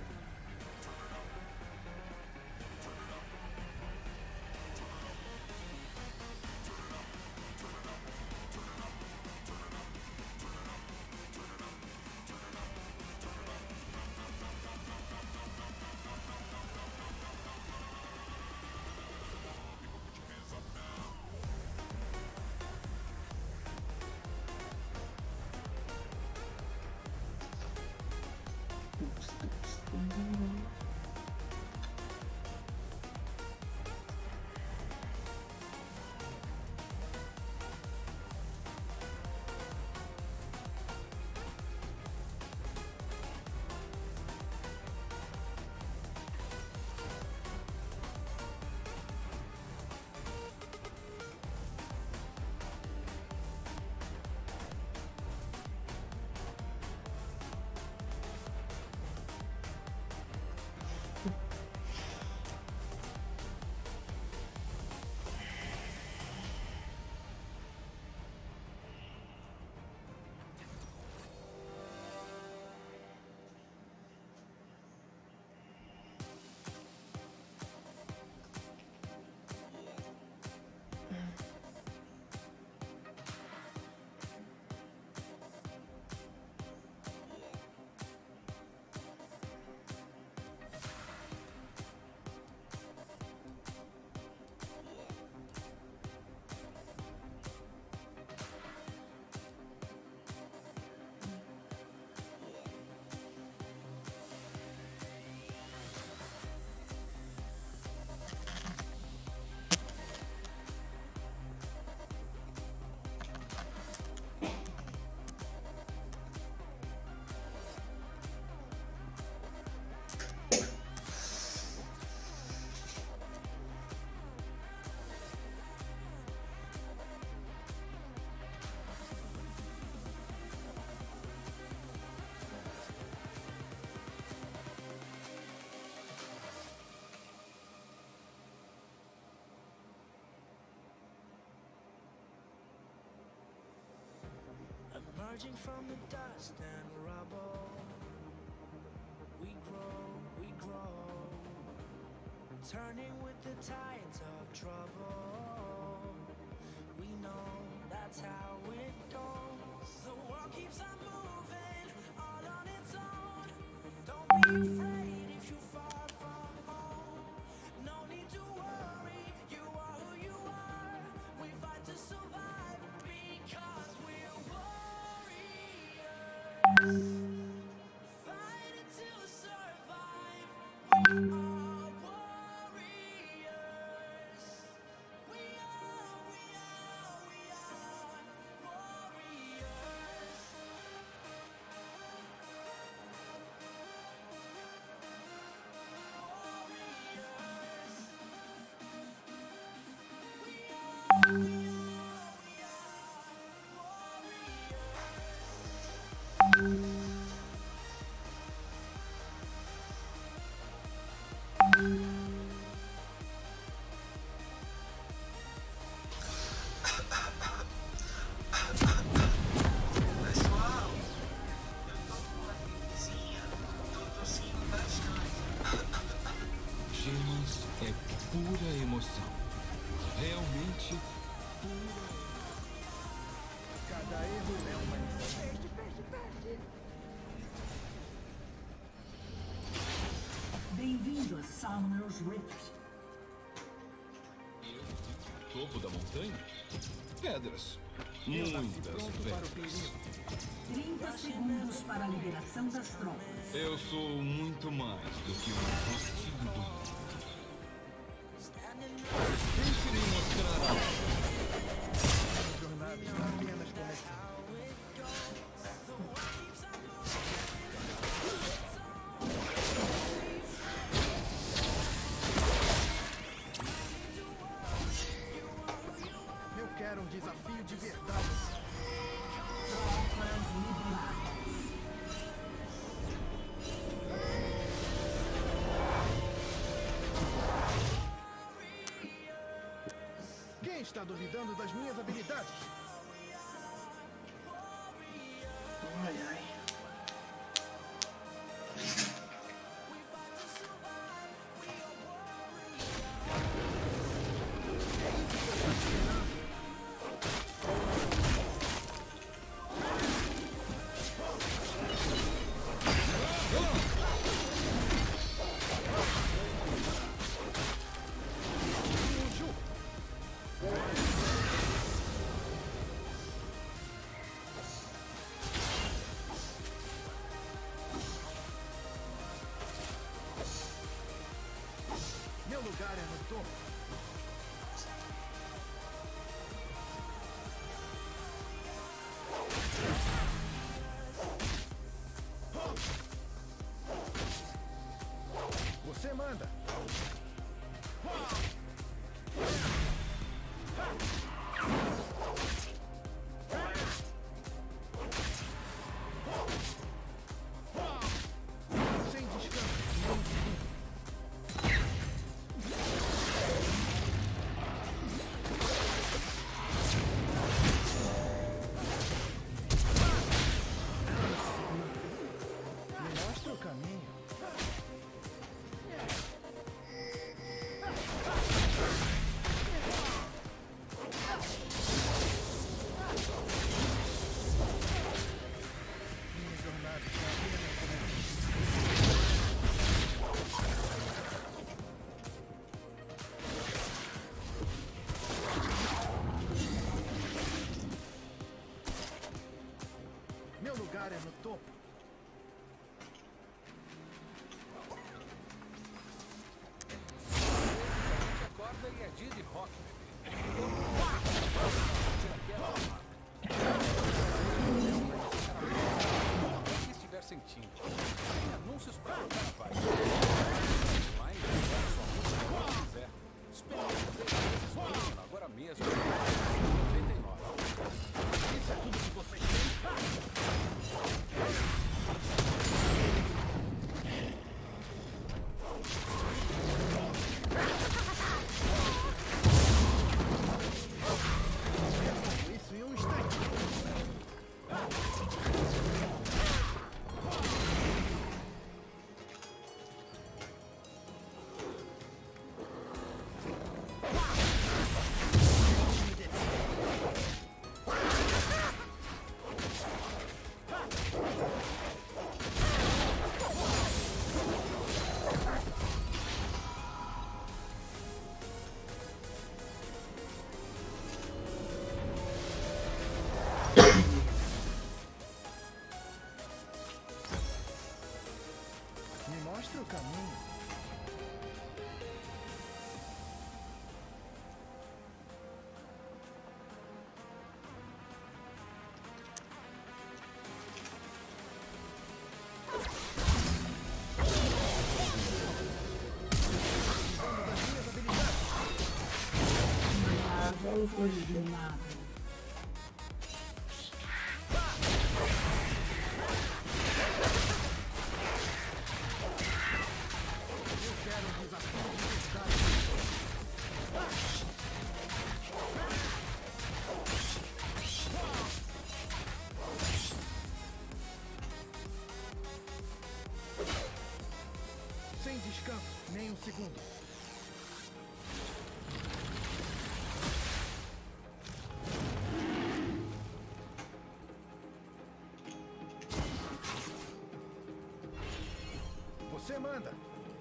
Emerging from the dust and rubble, we grow, turning with the tides of trouble. We know that's how it goes. The world keeps on moving, all on its own. Don't be afraid if you fall from home. No need to worry, you are who you are. We fight to survive because we're warriors. Fighting to survive. We are warriors. Realmente. Cada erro é uma lição. Bem-vindo a Summoner's Rift. Topo da montanha? Pedras. Muitas pedras. 30 segundos para a liberação das tropas. Eu sou muito mais do que um vestido do mundo. Deixe-me mostrar algo. A jornada está apenas começando. Eu quero um desafio de verdade. Tropas liberadas. Quem está duvidando das minhas habilidades? Ai, ai. Meu lugar é no topo. Você manda. Sem descanso. Nem um segundo. Me mostra o caminho. Minha jornada está apenas começando. Meu lugar é no topo. Acorda e é dia de rock, bebê. Se estiver sentindo, tem anúncios para o carnaval. Mas sua música quando quiser. Experimente 3 vezes o mínimo agora mesmo. 99. Isso é tudo que vocês têm? Isso em um instante. Me mostra o caminho. Originado. Eu quero um desafio de verdade. Sem descanso, nem um segundo. manda.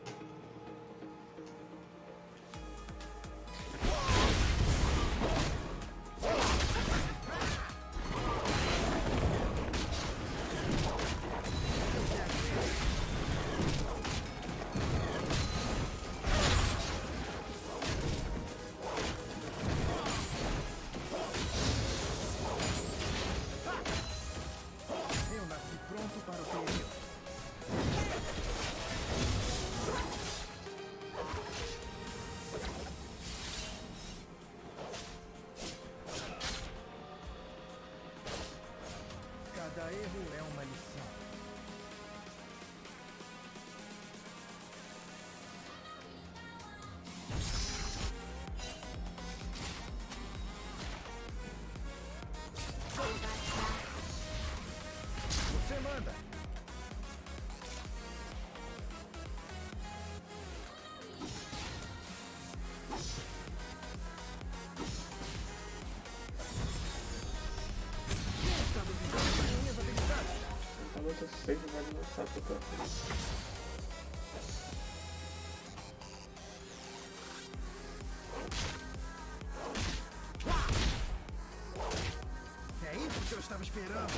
Eu nasci pronto para o perigo. Cada erro é uma lição. Você manda. Quem está duvidando das minhas habilidades? A luta sempre vai mostrar pro campo. É isso que eu estava esperando.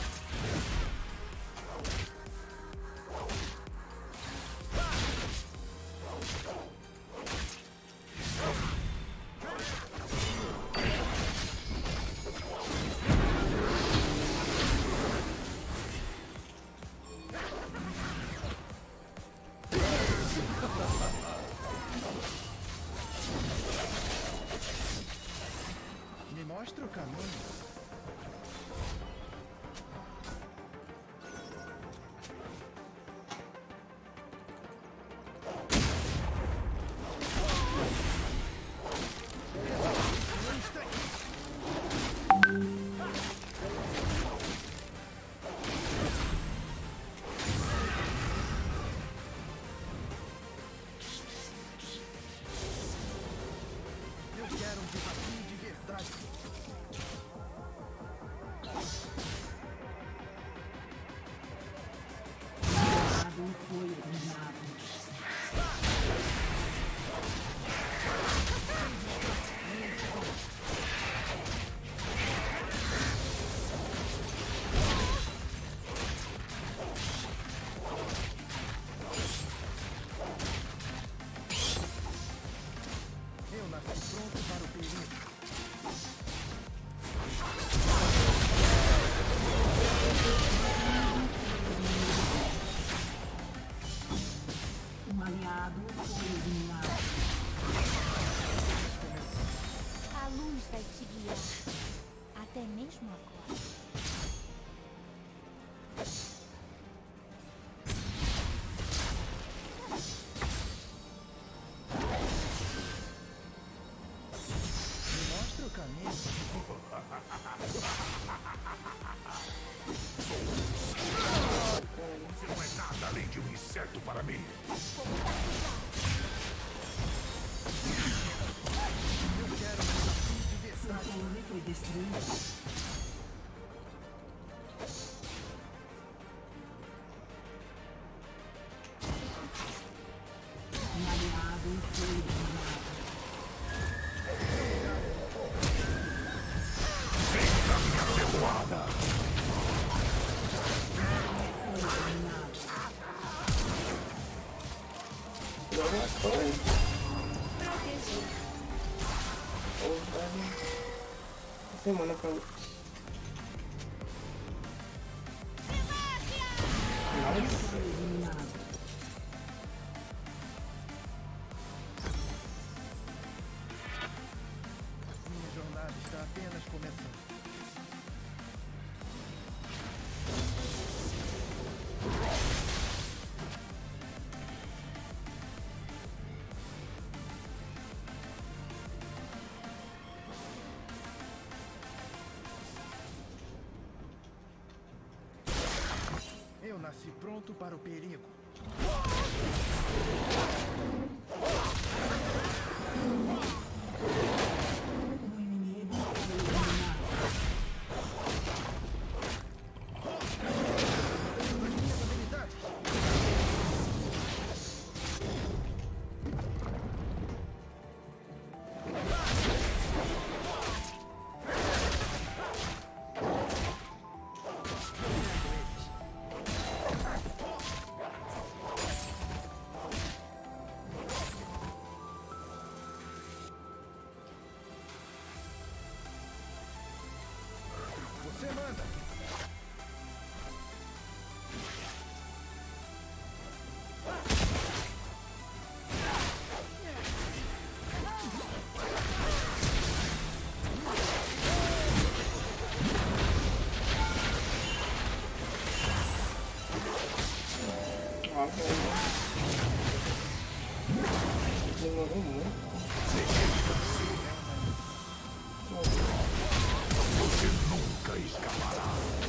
Me mostra o caminho. Eu quero um desafio de verdade. Aliado foi eliminado. Eu nasci pronto para o perigo. Um aliado foi eliminado. A luz vai te guiar. Até mesmo agora. Me mostra o caminho. Você não é nada além de um inseto para mim. Eu quero um desafio de Sua verdade. torre foi destruída. Um aliado foi eliminado. Revoada. Foi eliminado. Joga fora aí. Proteger. Ou vai. Semana pra luta. Foi eliminado. Minha jornada está apenas começando. Eu nasci pronto para o perigo. Um inimigo foi eliminado. Minhas habilidades. nunca escapará.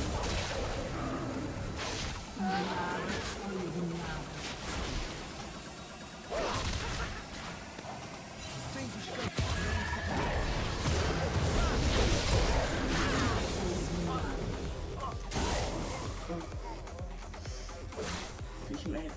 Sem descanso. Fiz merda.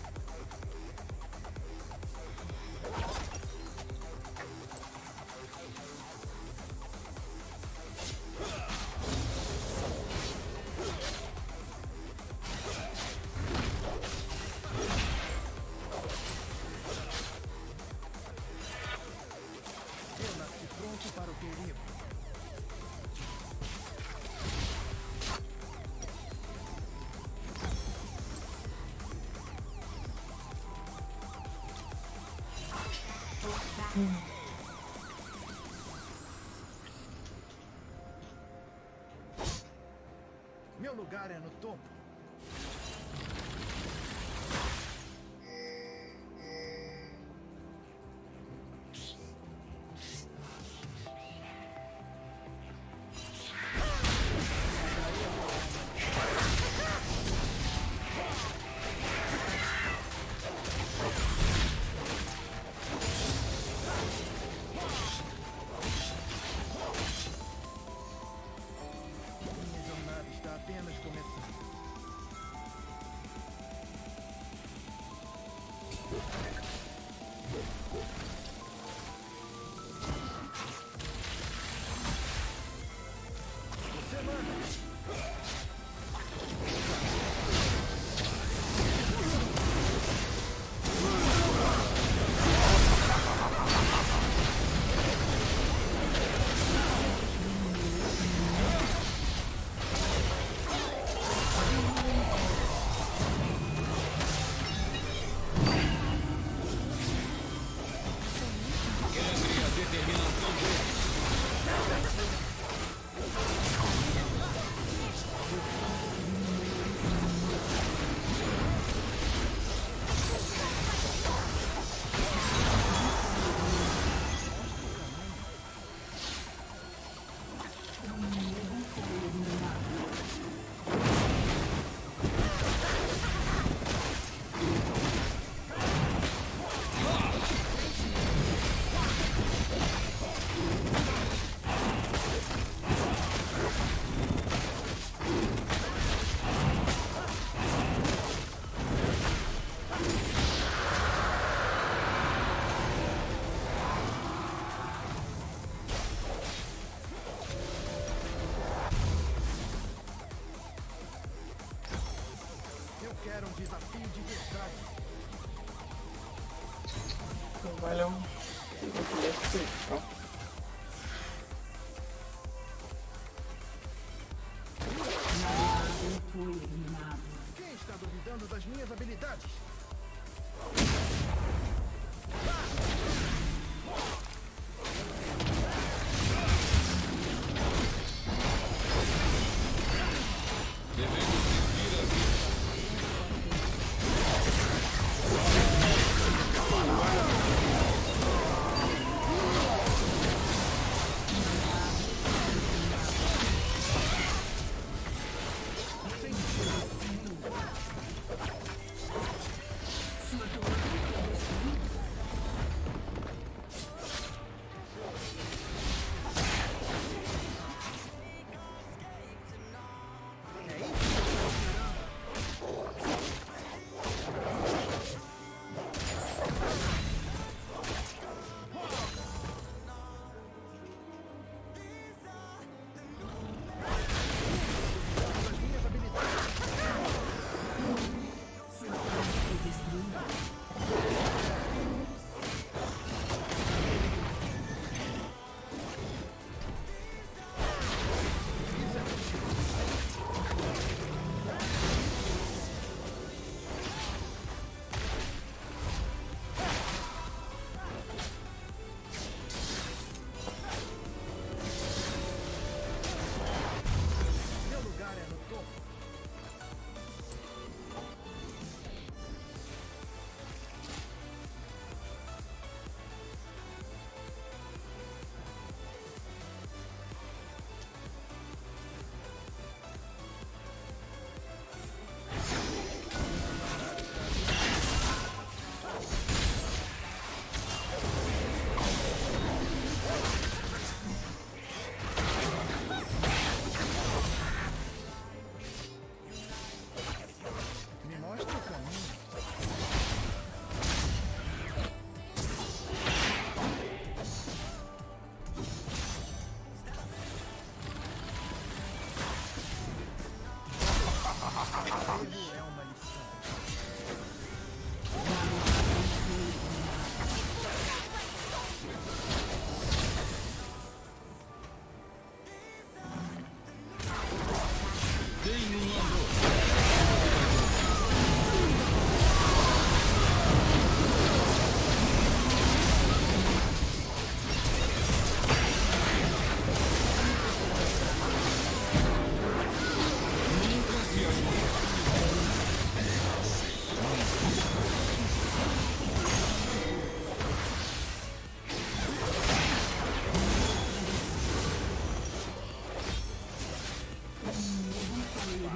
Eu nasci pronto para o perigo. Meu lugar é no topo. Minha jornada está apenas começando. Você manda. Quebre a determinação dele. Eu quero um desafio de verdade. Então vale um. Então. Quem está duvidando das minhas habilidades? Devemos seguir a vida.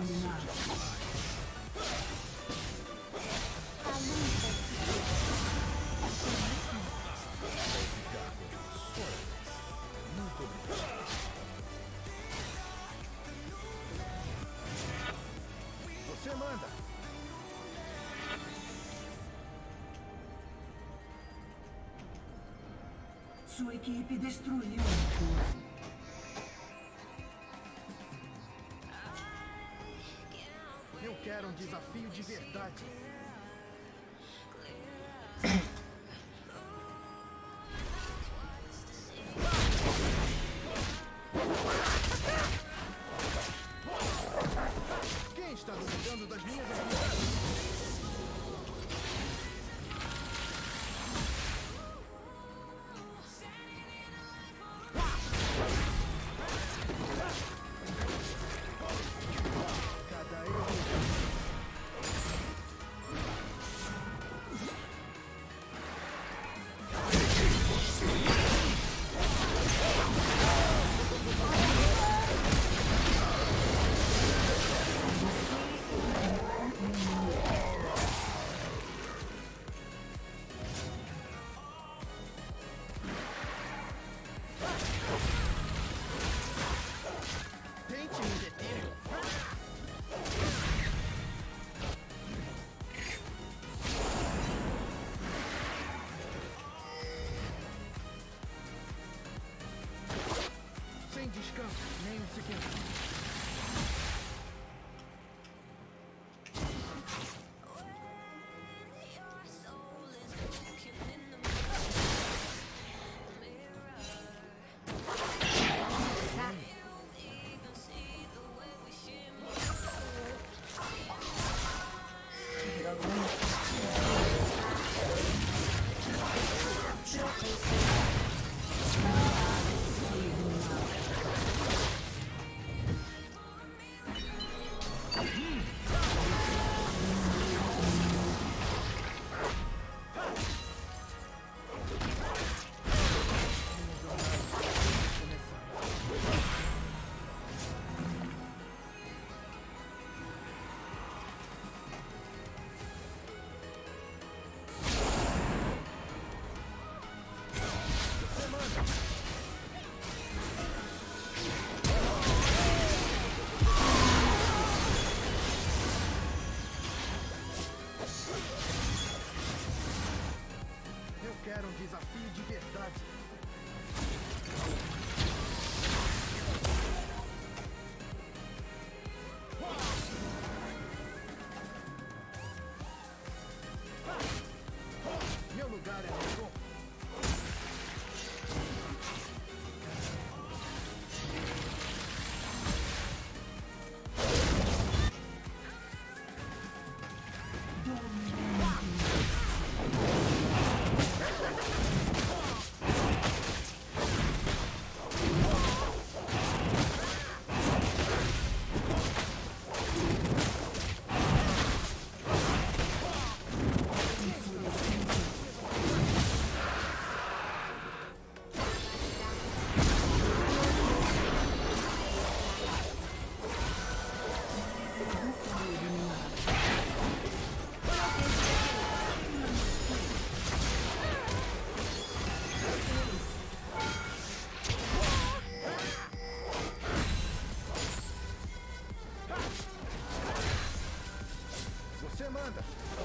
dominado. Você manda. Sua equipe destruiu a torre. Eu quero um desafio de verdade. Quem está duvidando das minhas habilidades? Cada erro. Tente me deter. Sem descanso, nem um segundo. Eu quero um desafio de verdade. Meu lugar é no tronco. Você manda.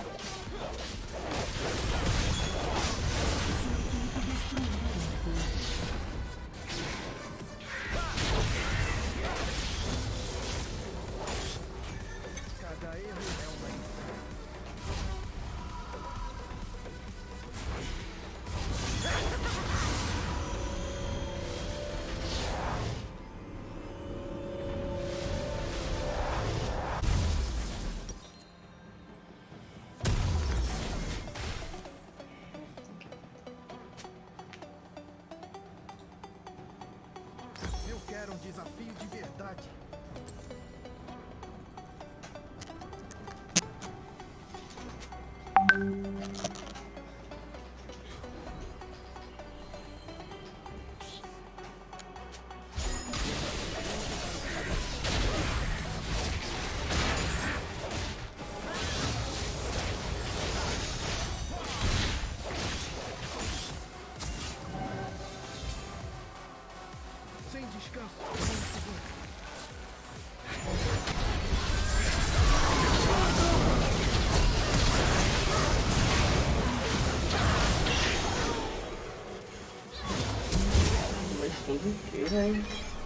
Cada erro é uma lição. Eu quero um desafio de verdade. descanso. Um segundo. Mas tudo o que, velho?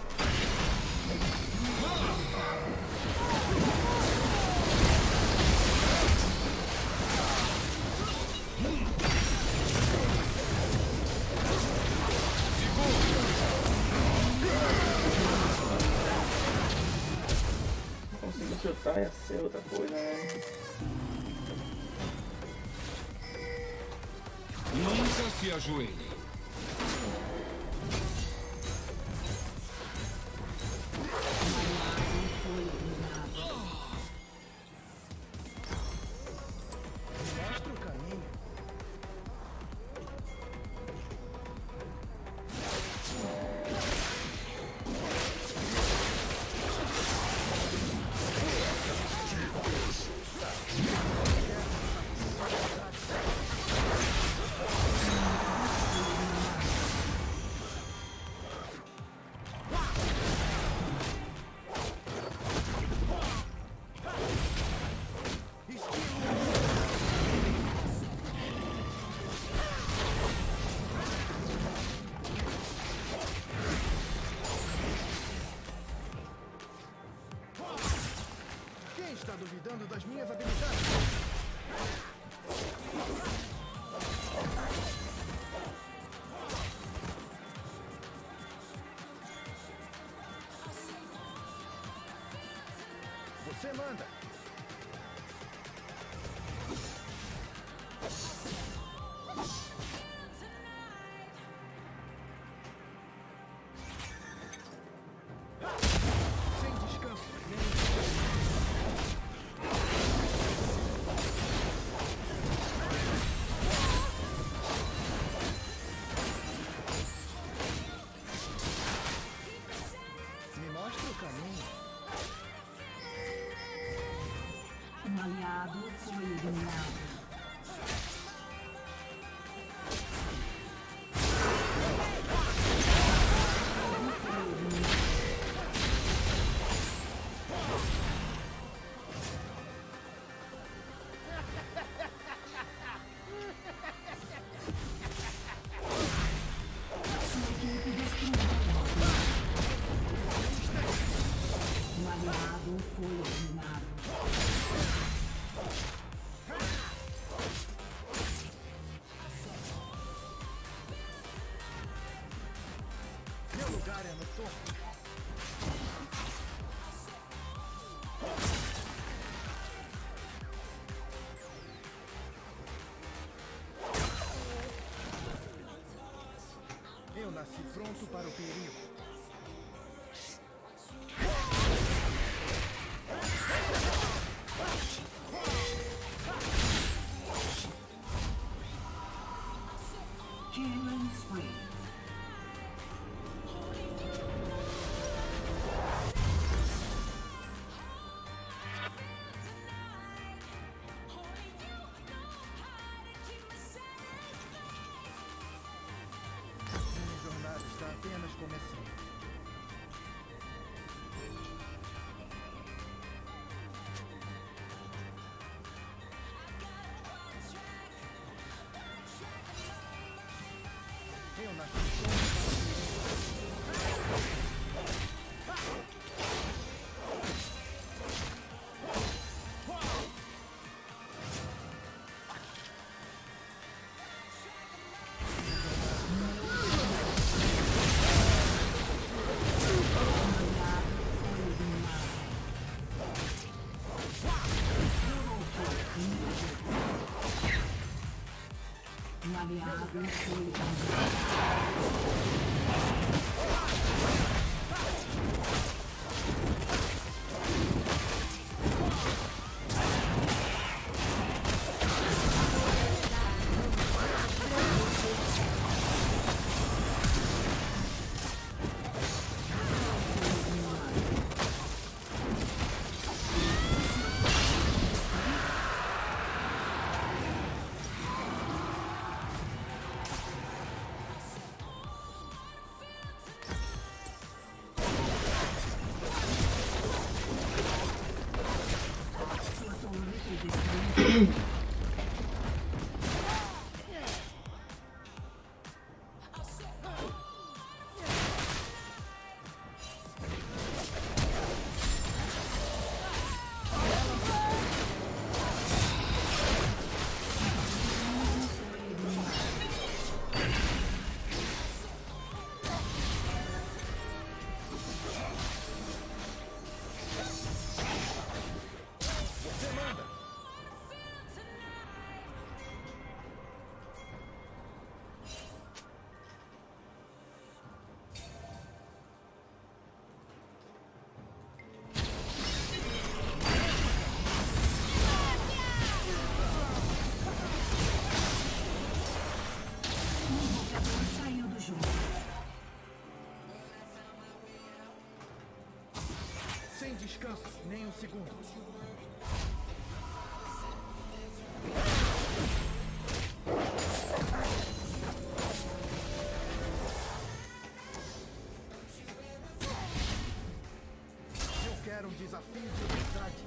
Consegui chutar ia ser outra coisa, né? Nunca se ajoelhe. Mostra o caminho. Quem está duvidando das minhas habilidades? Você manda. Sem descanso. Me mostra o caminho. Um aliado foi eliminado. Sua equipe destruiu. Um aliado foi eliminado. Meu lugar é no topo. Eu nasci pronto para o perigo. Killing spree. Minha jornada está apenas começando. Eu nasci pronto para o perigo. Um aliado foi eliminado. Saiu do jogo. Sem descanso, nem um segundo. Eu quero um desafio de verdade.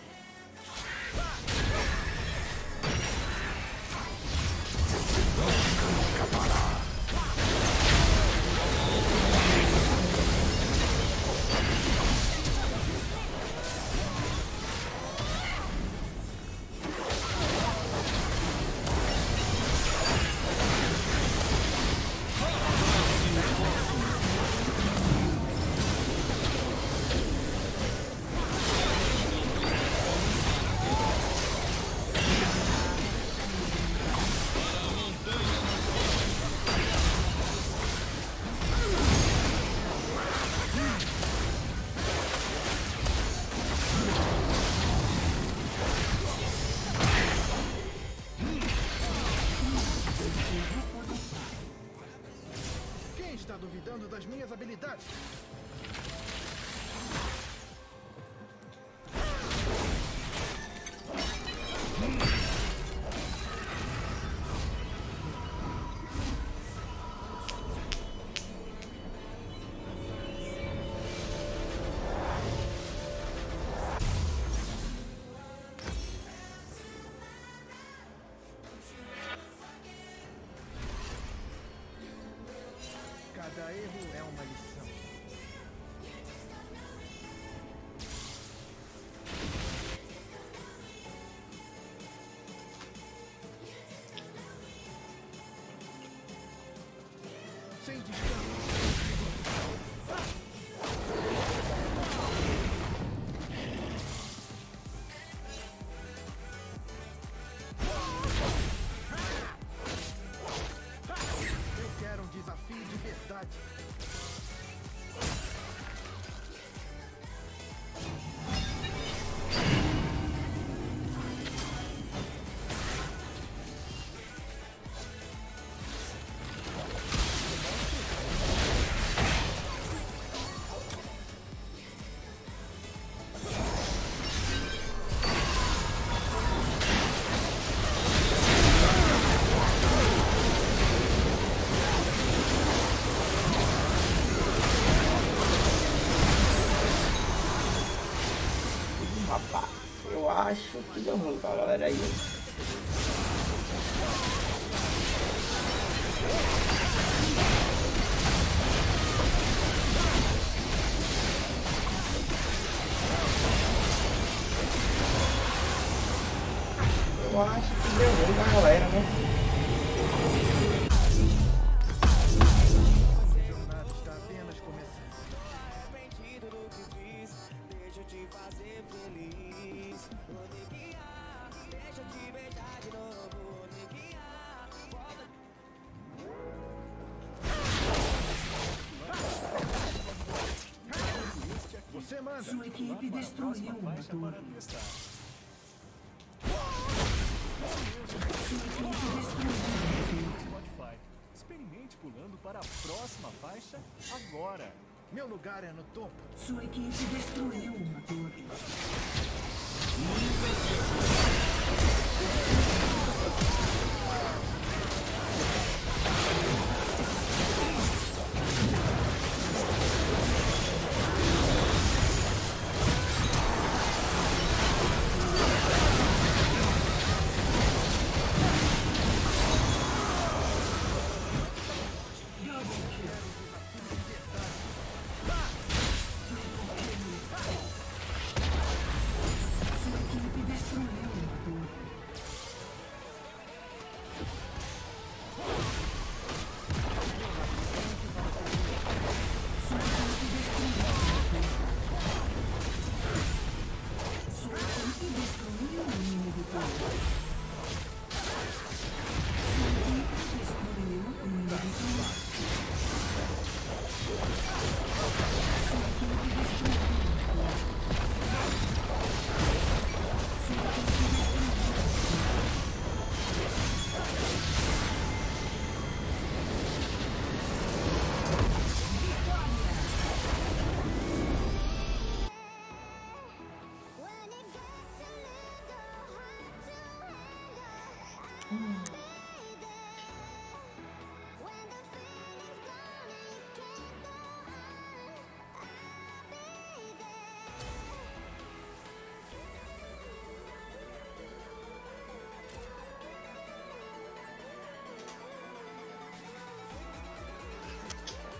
Quem está duvidando das minhas habilidades? Cada erro é uma lição. Sem descanso. Eu quero um desafio de verdade. Rapaz, eu acho que deu ruim pra galera aí. Eu acho que deu ruim pra galera, né? A jornada está apenas começando. Arrependido do que fiz, deixa eu te fazer feliz. Vou te guiar, deixa eu te beijar de novo. Vou te guiar, volta. Você manda. Sua equipe destruiu uma torre. Sua equipe destruiu uma Spotify. Experimente pulando para a próxima faixa agora. Meu lugar é no topo. torre. Sua equipe destruiu uma torre.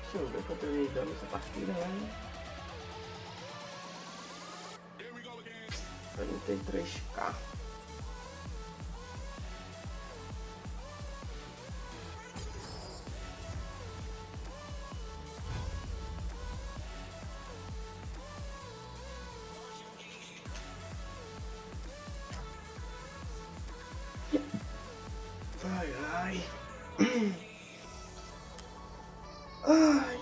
Deixa eu ver quanto eu me dando essa partida, né? 43k. Ai, ai. Ai.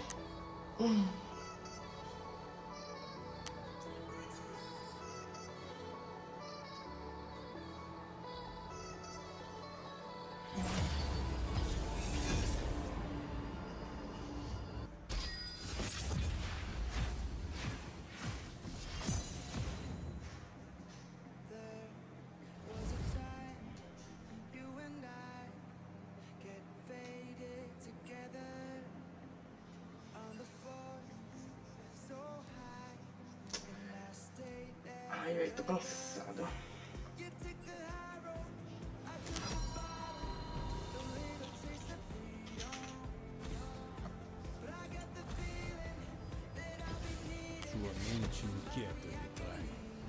Ai, velho, tô cansado. Sua mente inquieta me trai.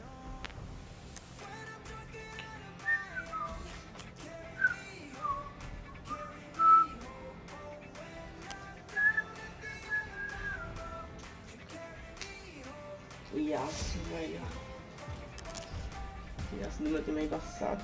O Yasuo, velho. O Yasuo do meu time é embaçado.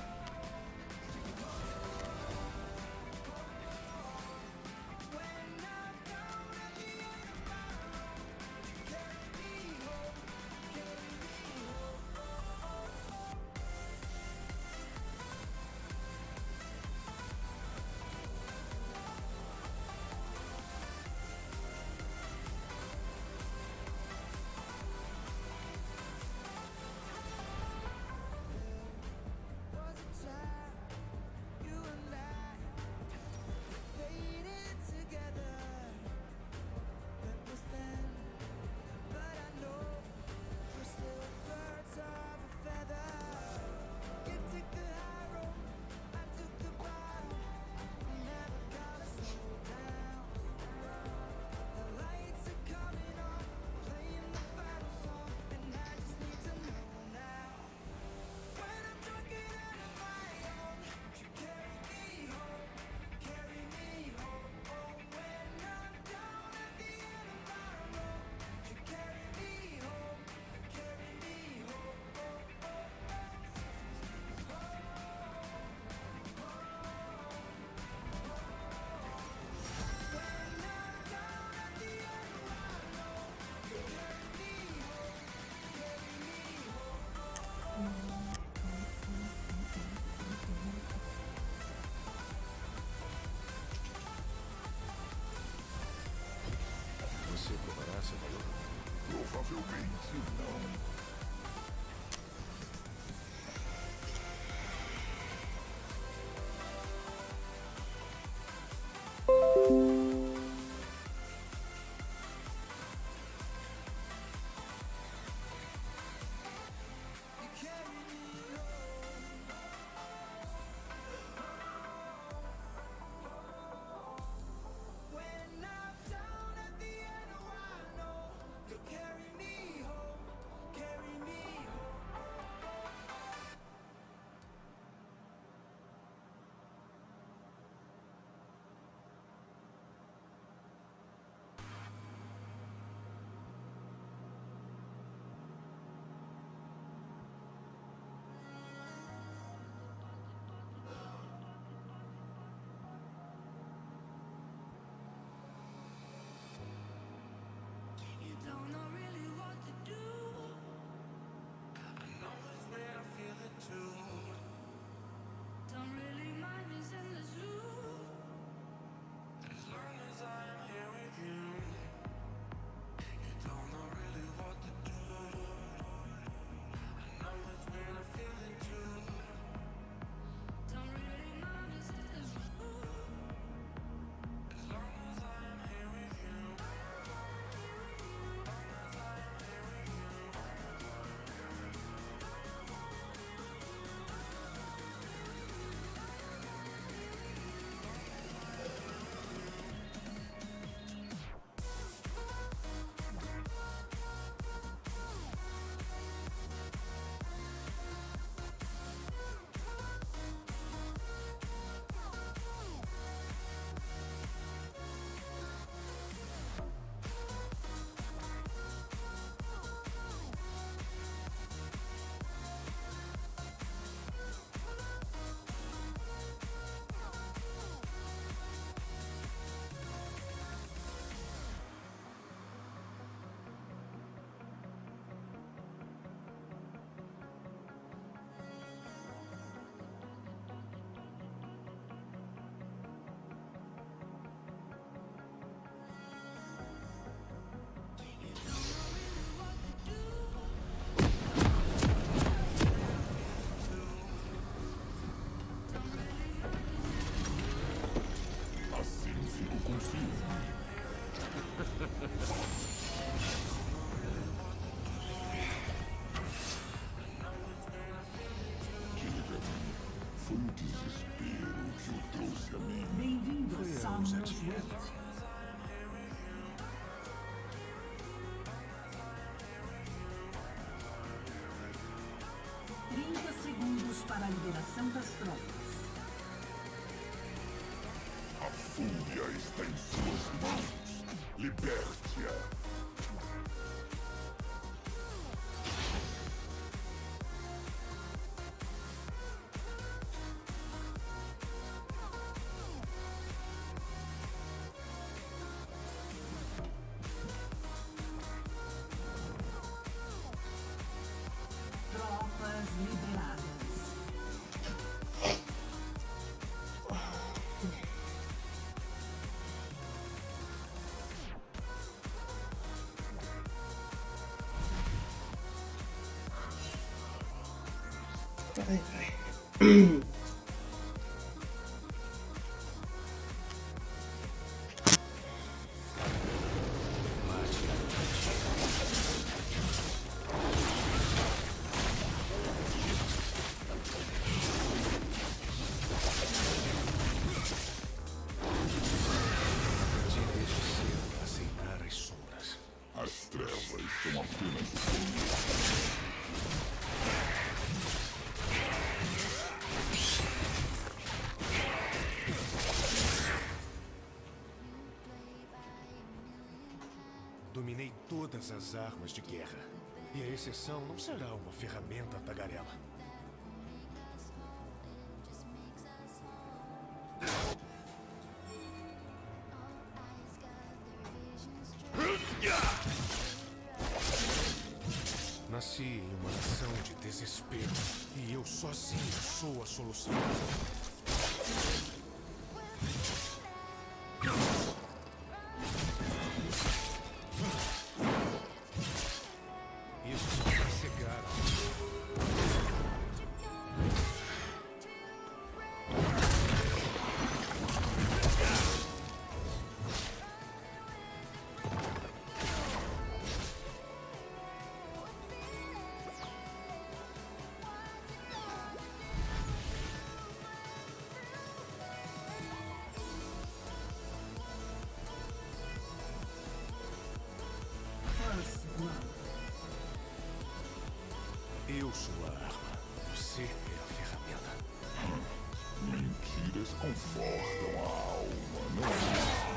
Você provará seu valor? Provavelmente não. Carry me home, carry para a liberação das tropas. A fúria está em suas mãos. Liberte-a. Tropas liberadas. Ai, ai. Aceitar as sombras. As trevas são apenas o começo. Dominei todas as armas de guerra. E a exceção não será uma ferramenta tagarela. Nasci em uma nação de desespero. E eu sozinho sou a solução. Isso vai cegar. First blood. Eu sou a arma. Você é a ferramenta. Mentiras confortam a alma, não é?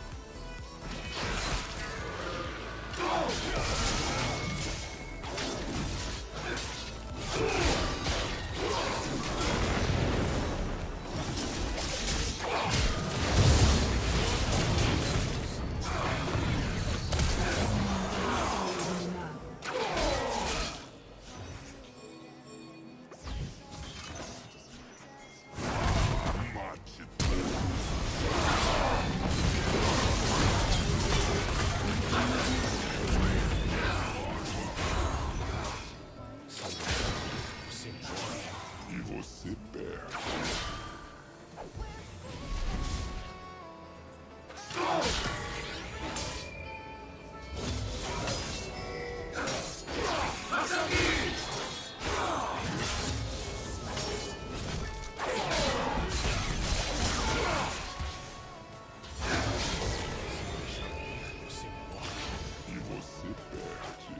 Mate Você morre. e você perde. Você morre. E você perde.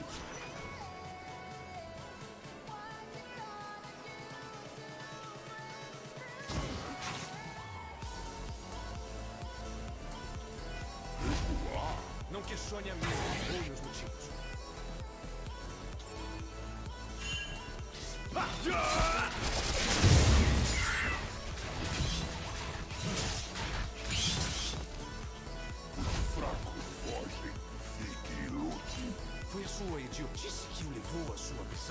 Não questione a mim ou meus motivos. Os fracos fogem. Fique e lute. Foi a sua idiotice que o levou à sua prisão?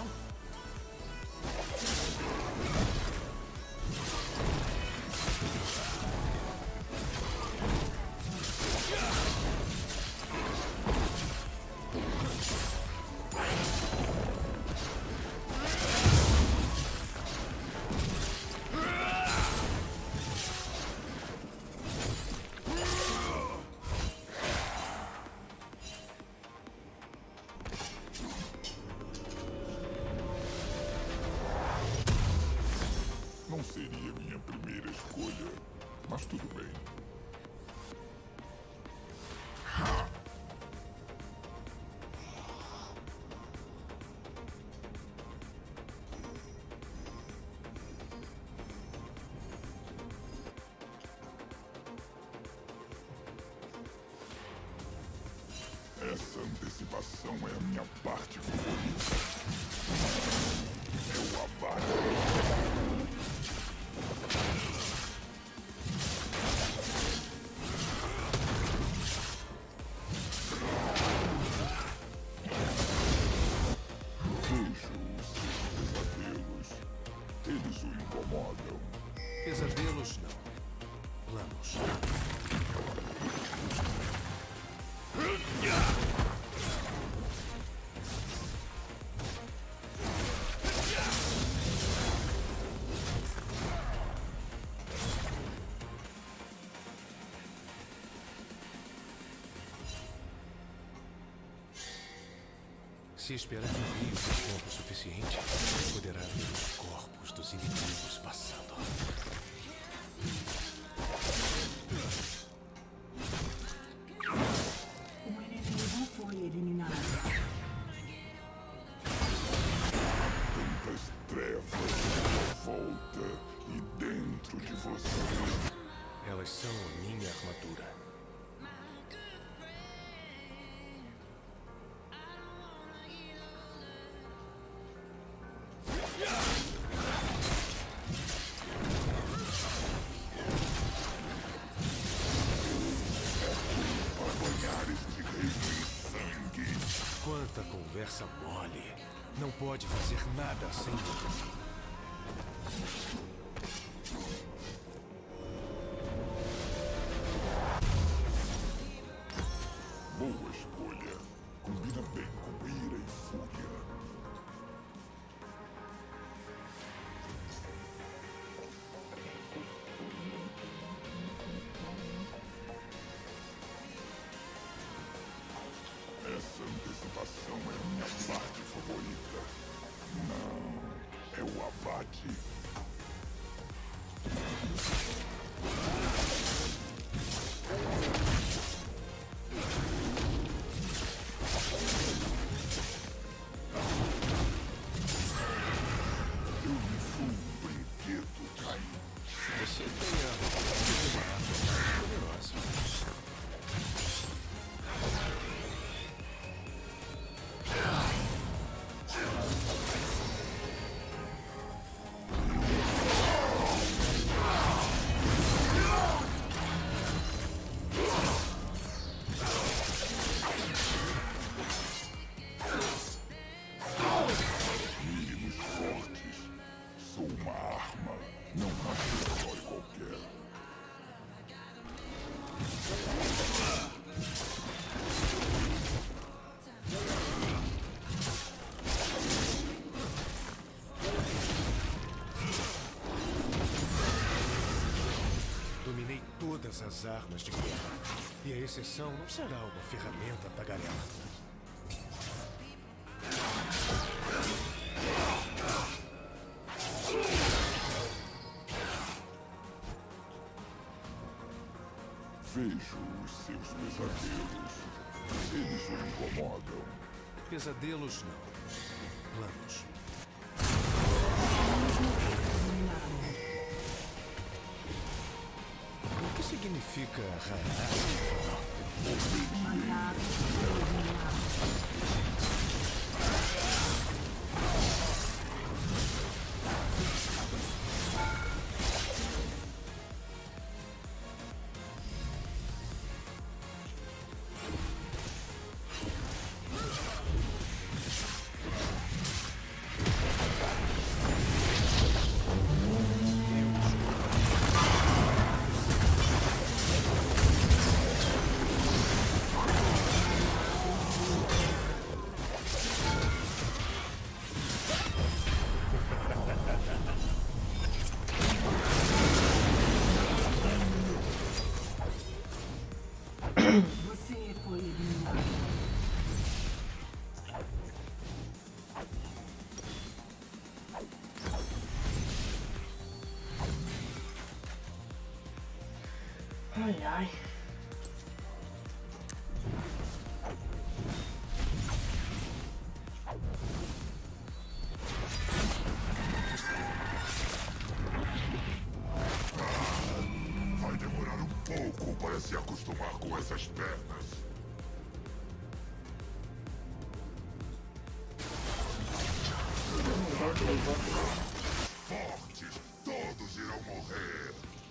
Não seria minha primeira escolha, mas tudo bem. Essa antecipação é a minha parte favorita. É o abate. Eles o incomodam. Pesadelos não. Planos. Se esperar no rio por tempo suficiente, poderá ver os corpos dos inimigos passando. O inimigo foi eliminado. Tantas trevas à volta e dentro de você. Elas são a minha armadura. Quanta conversa mole. Não pode fazer nada sem mim. Boa escolha. Combina bem com ira e fúria. Essa antecipação é a minha parte favorita. Não, é o abate. Eu me fui um brinquedo cair. Você tem uma arma poderosa. Mínimos fortes. Sou uma arma, não um acessório qualquer. Dominei todas as armas de guerra. E a exceção não será uma ferramenta tagarela. Vejo os seus pesadelos. Eles o incomodam. Pesadelos não. Planos. O que significa raiar? Aliado eliminado. Você foi eliminado. Ai, ai. Vai demorar um pouco para se acostumar com essas pernas. Fortes, todos irão morrer.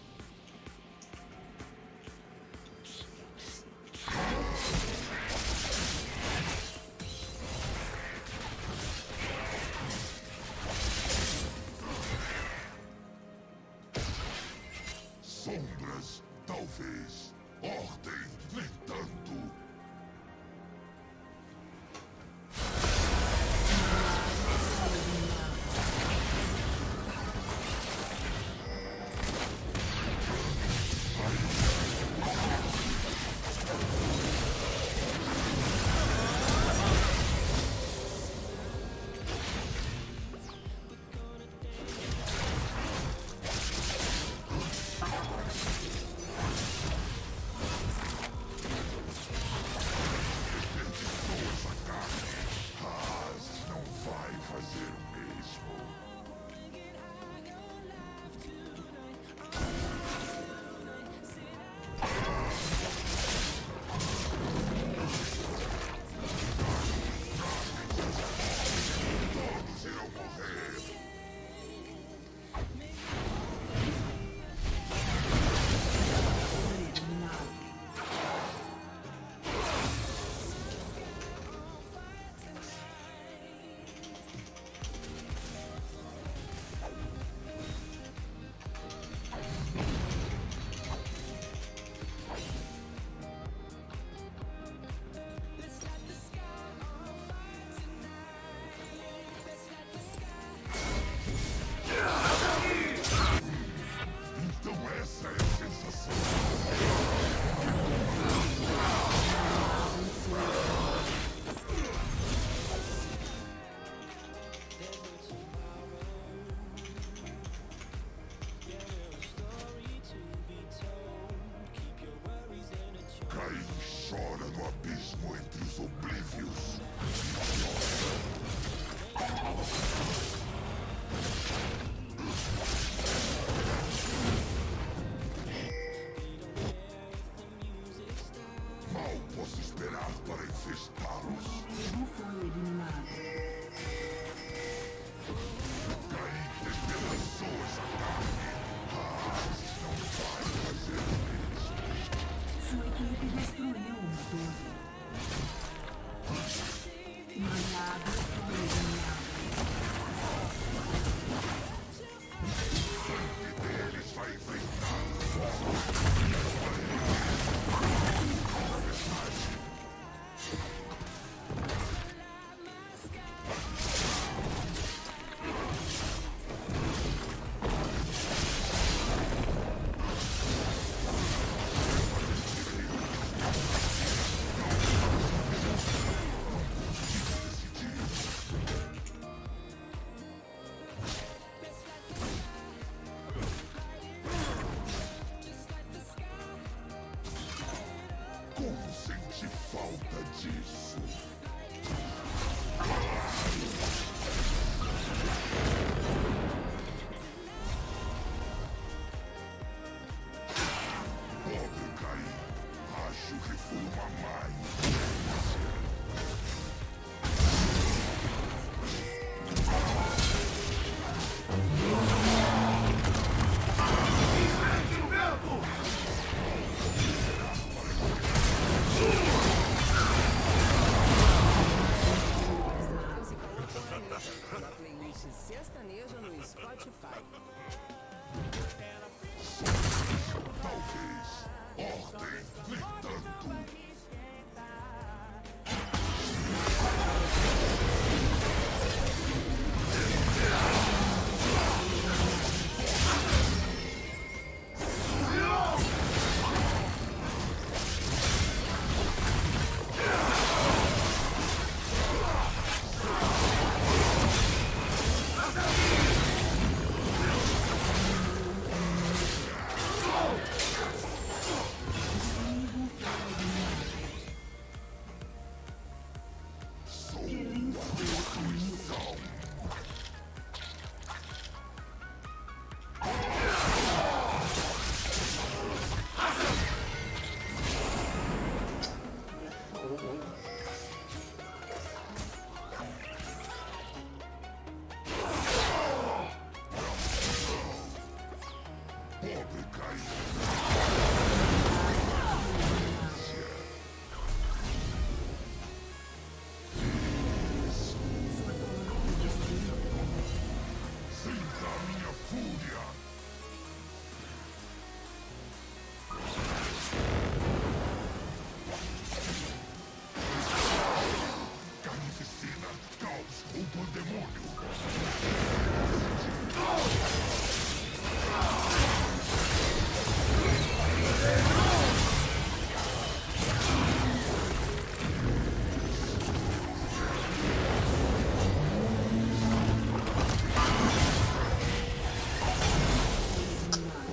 Sombras, talvez. Ordem, nem tanto.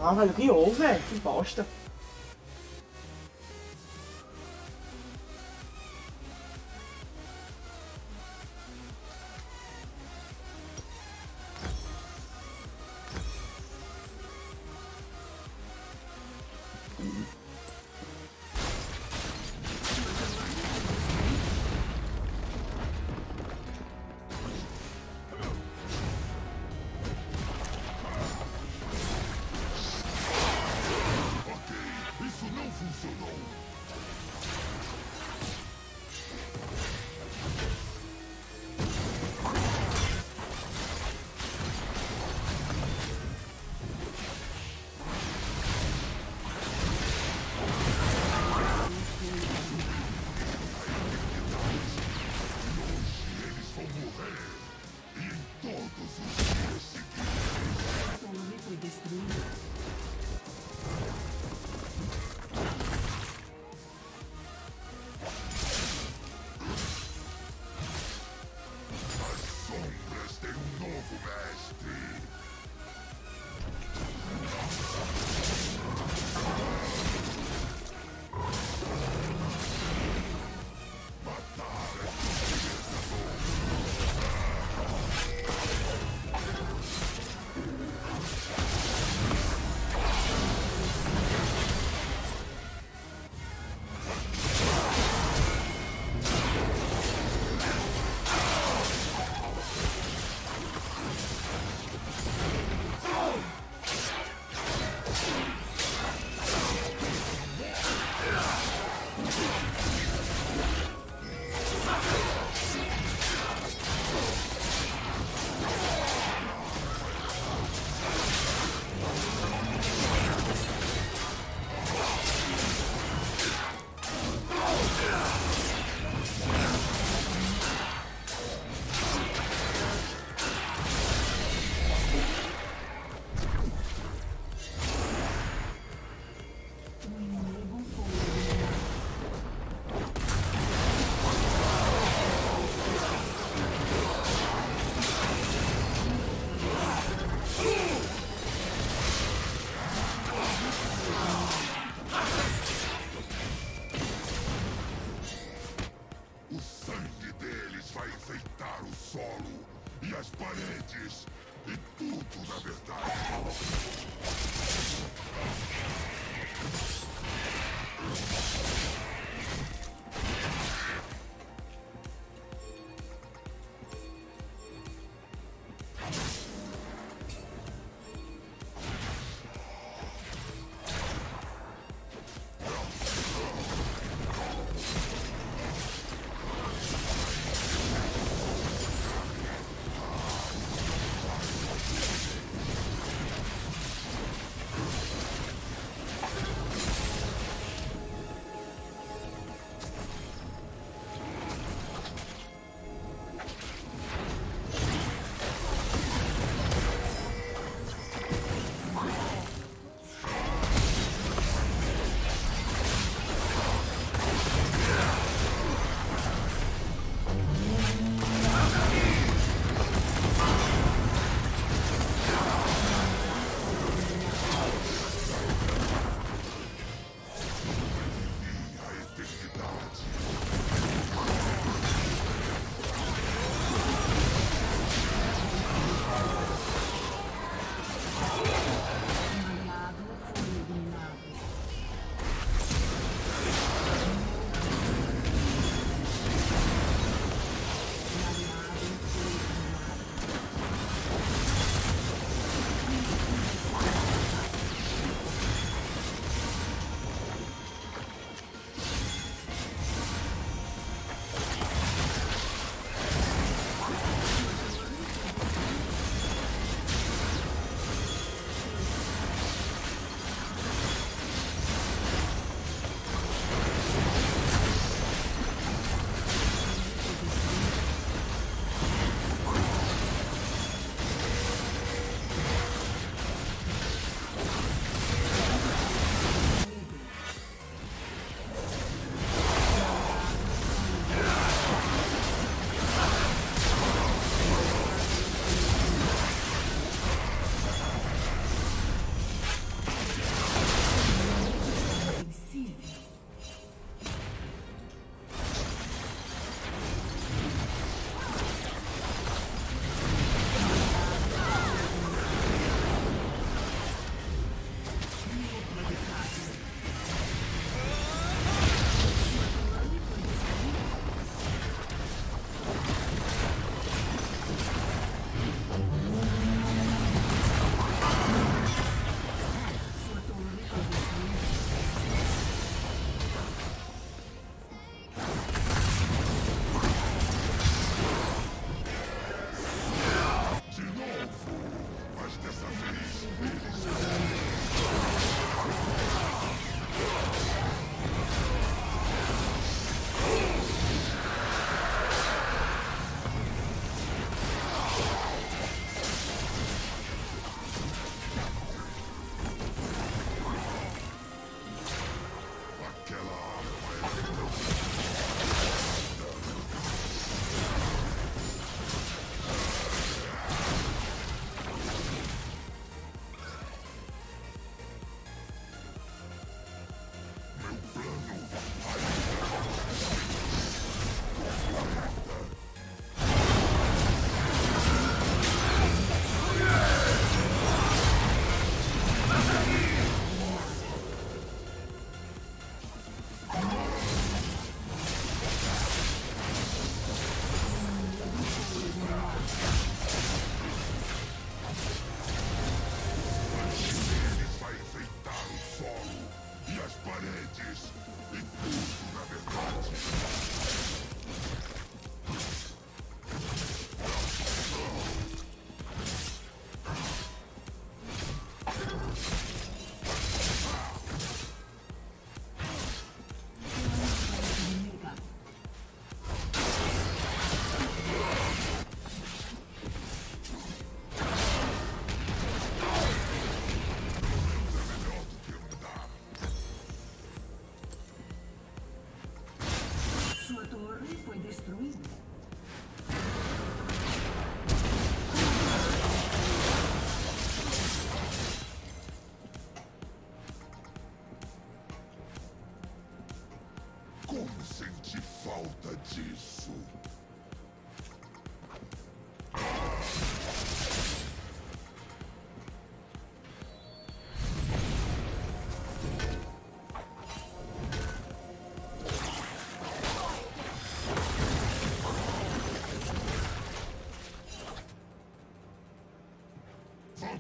Ah, velho, ganhou, velho. Que bosta.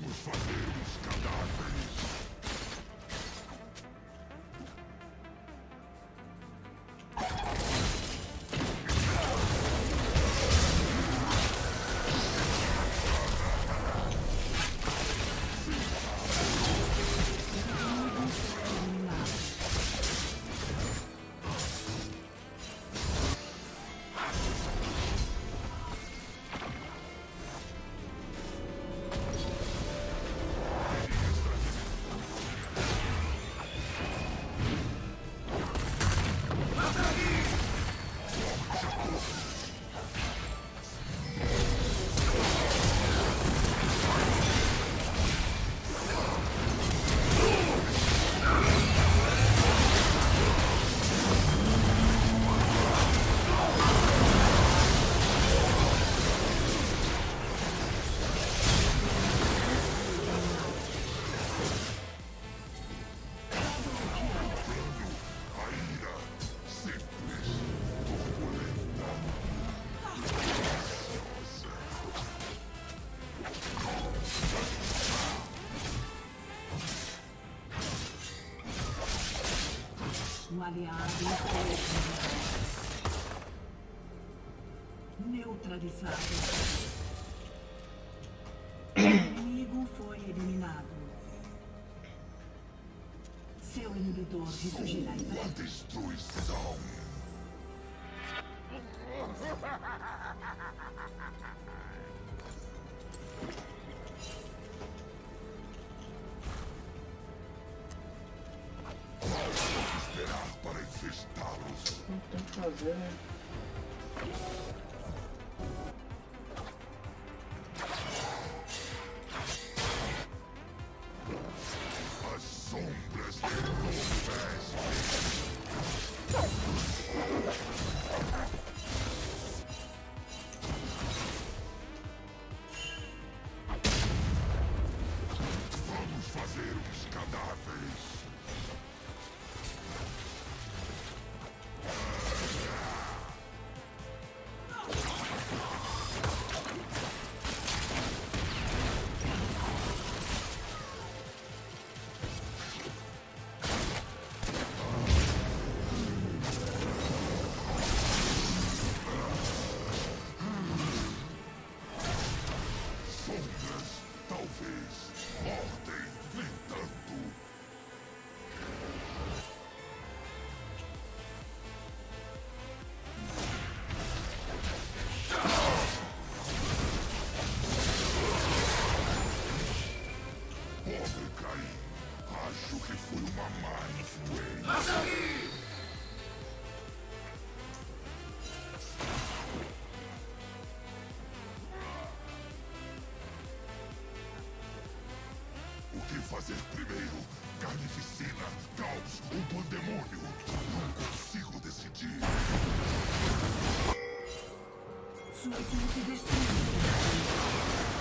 Vamos fazer os cadáveres. Aliado neutralizado. O inimigo foi eliminado. Seu inibidor ressurgirá em breve. A destruição. Esperar para infestá-los. Não tem o que fazer, né? As sombras entorpecem. Vamos fazer os cadáveres. Sombras, talvez. Ordem, nem tanto. Pobre Caim, acho que foi uma má influência. O que fazer primeiro? Carnificina, caos ou pandemônio? Não consigo decidir. Sua equipe destruída.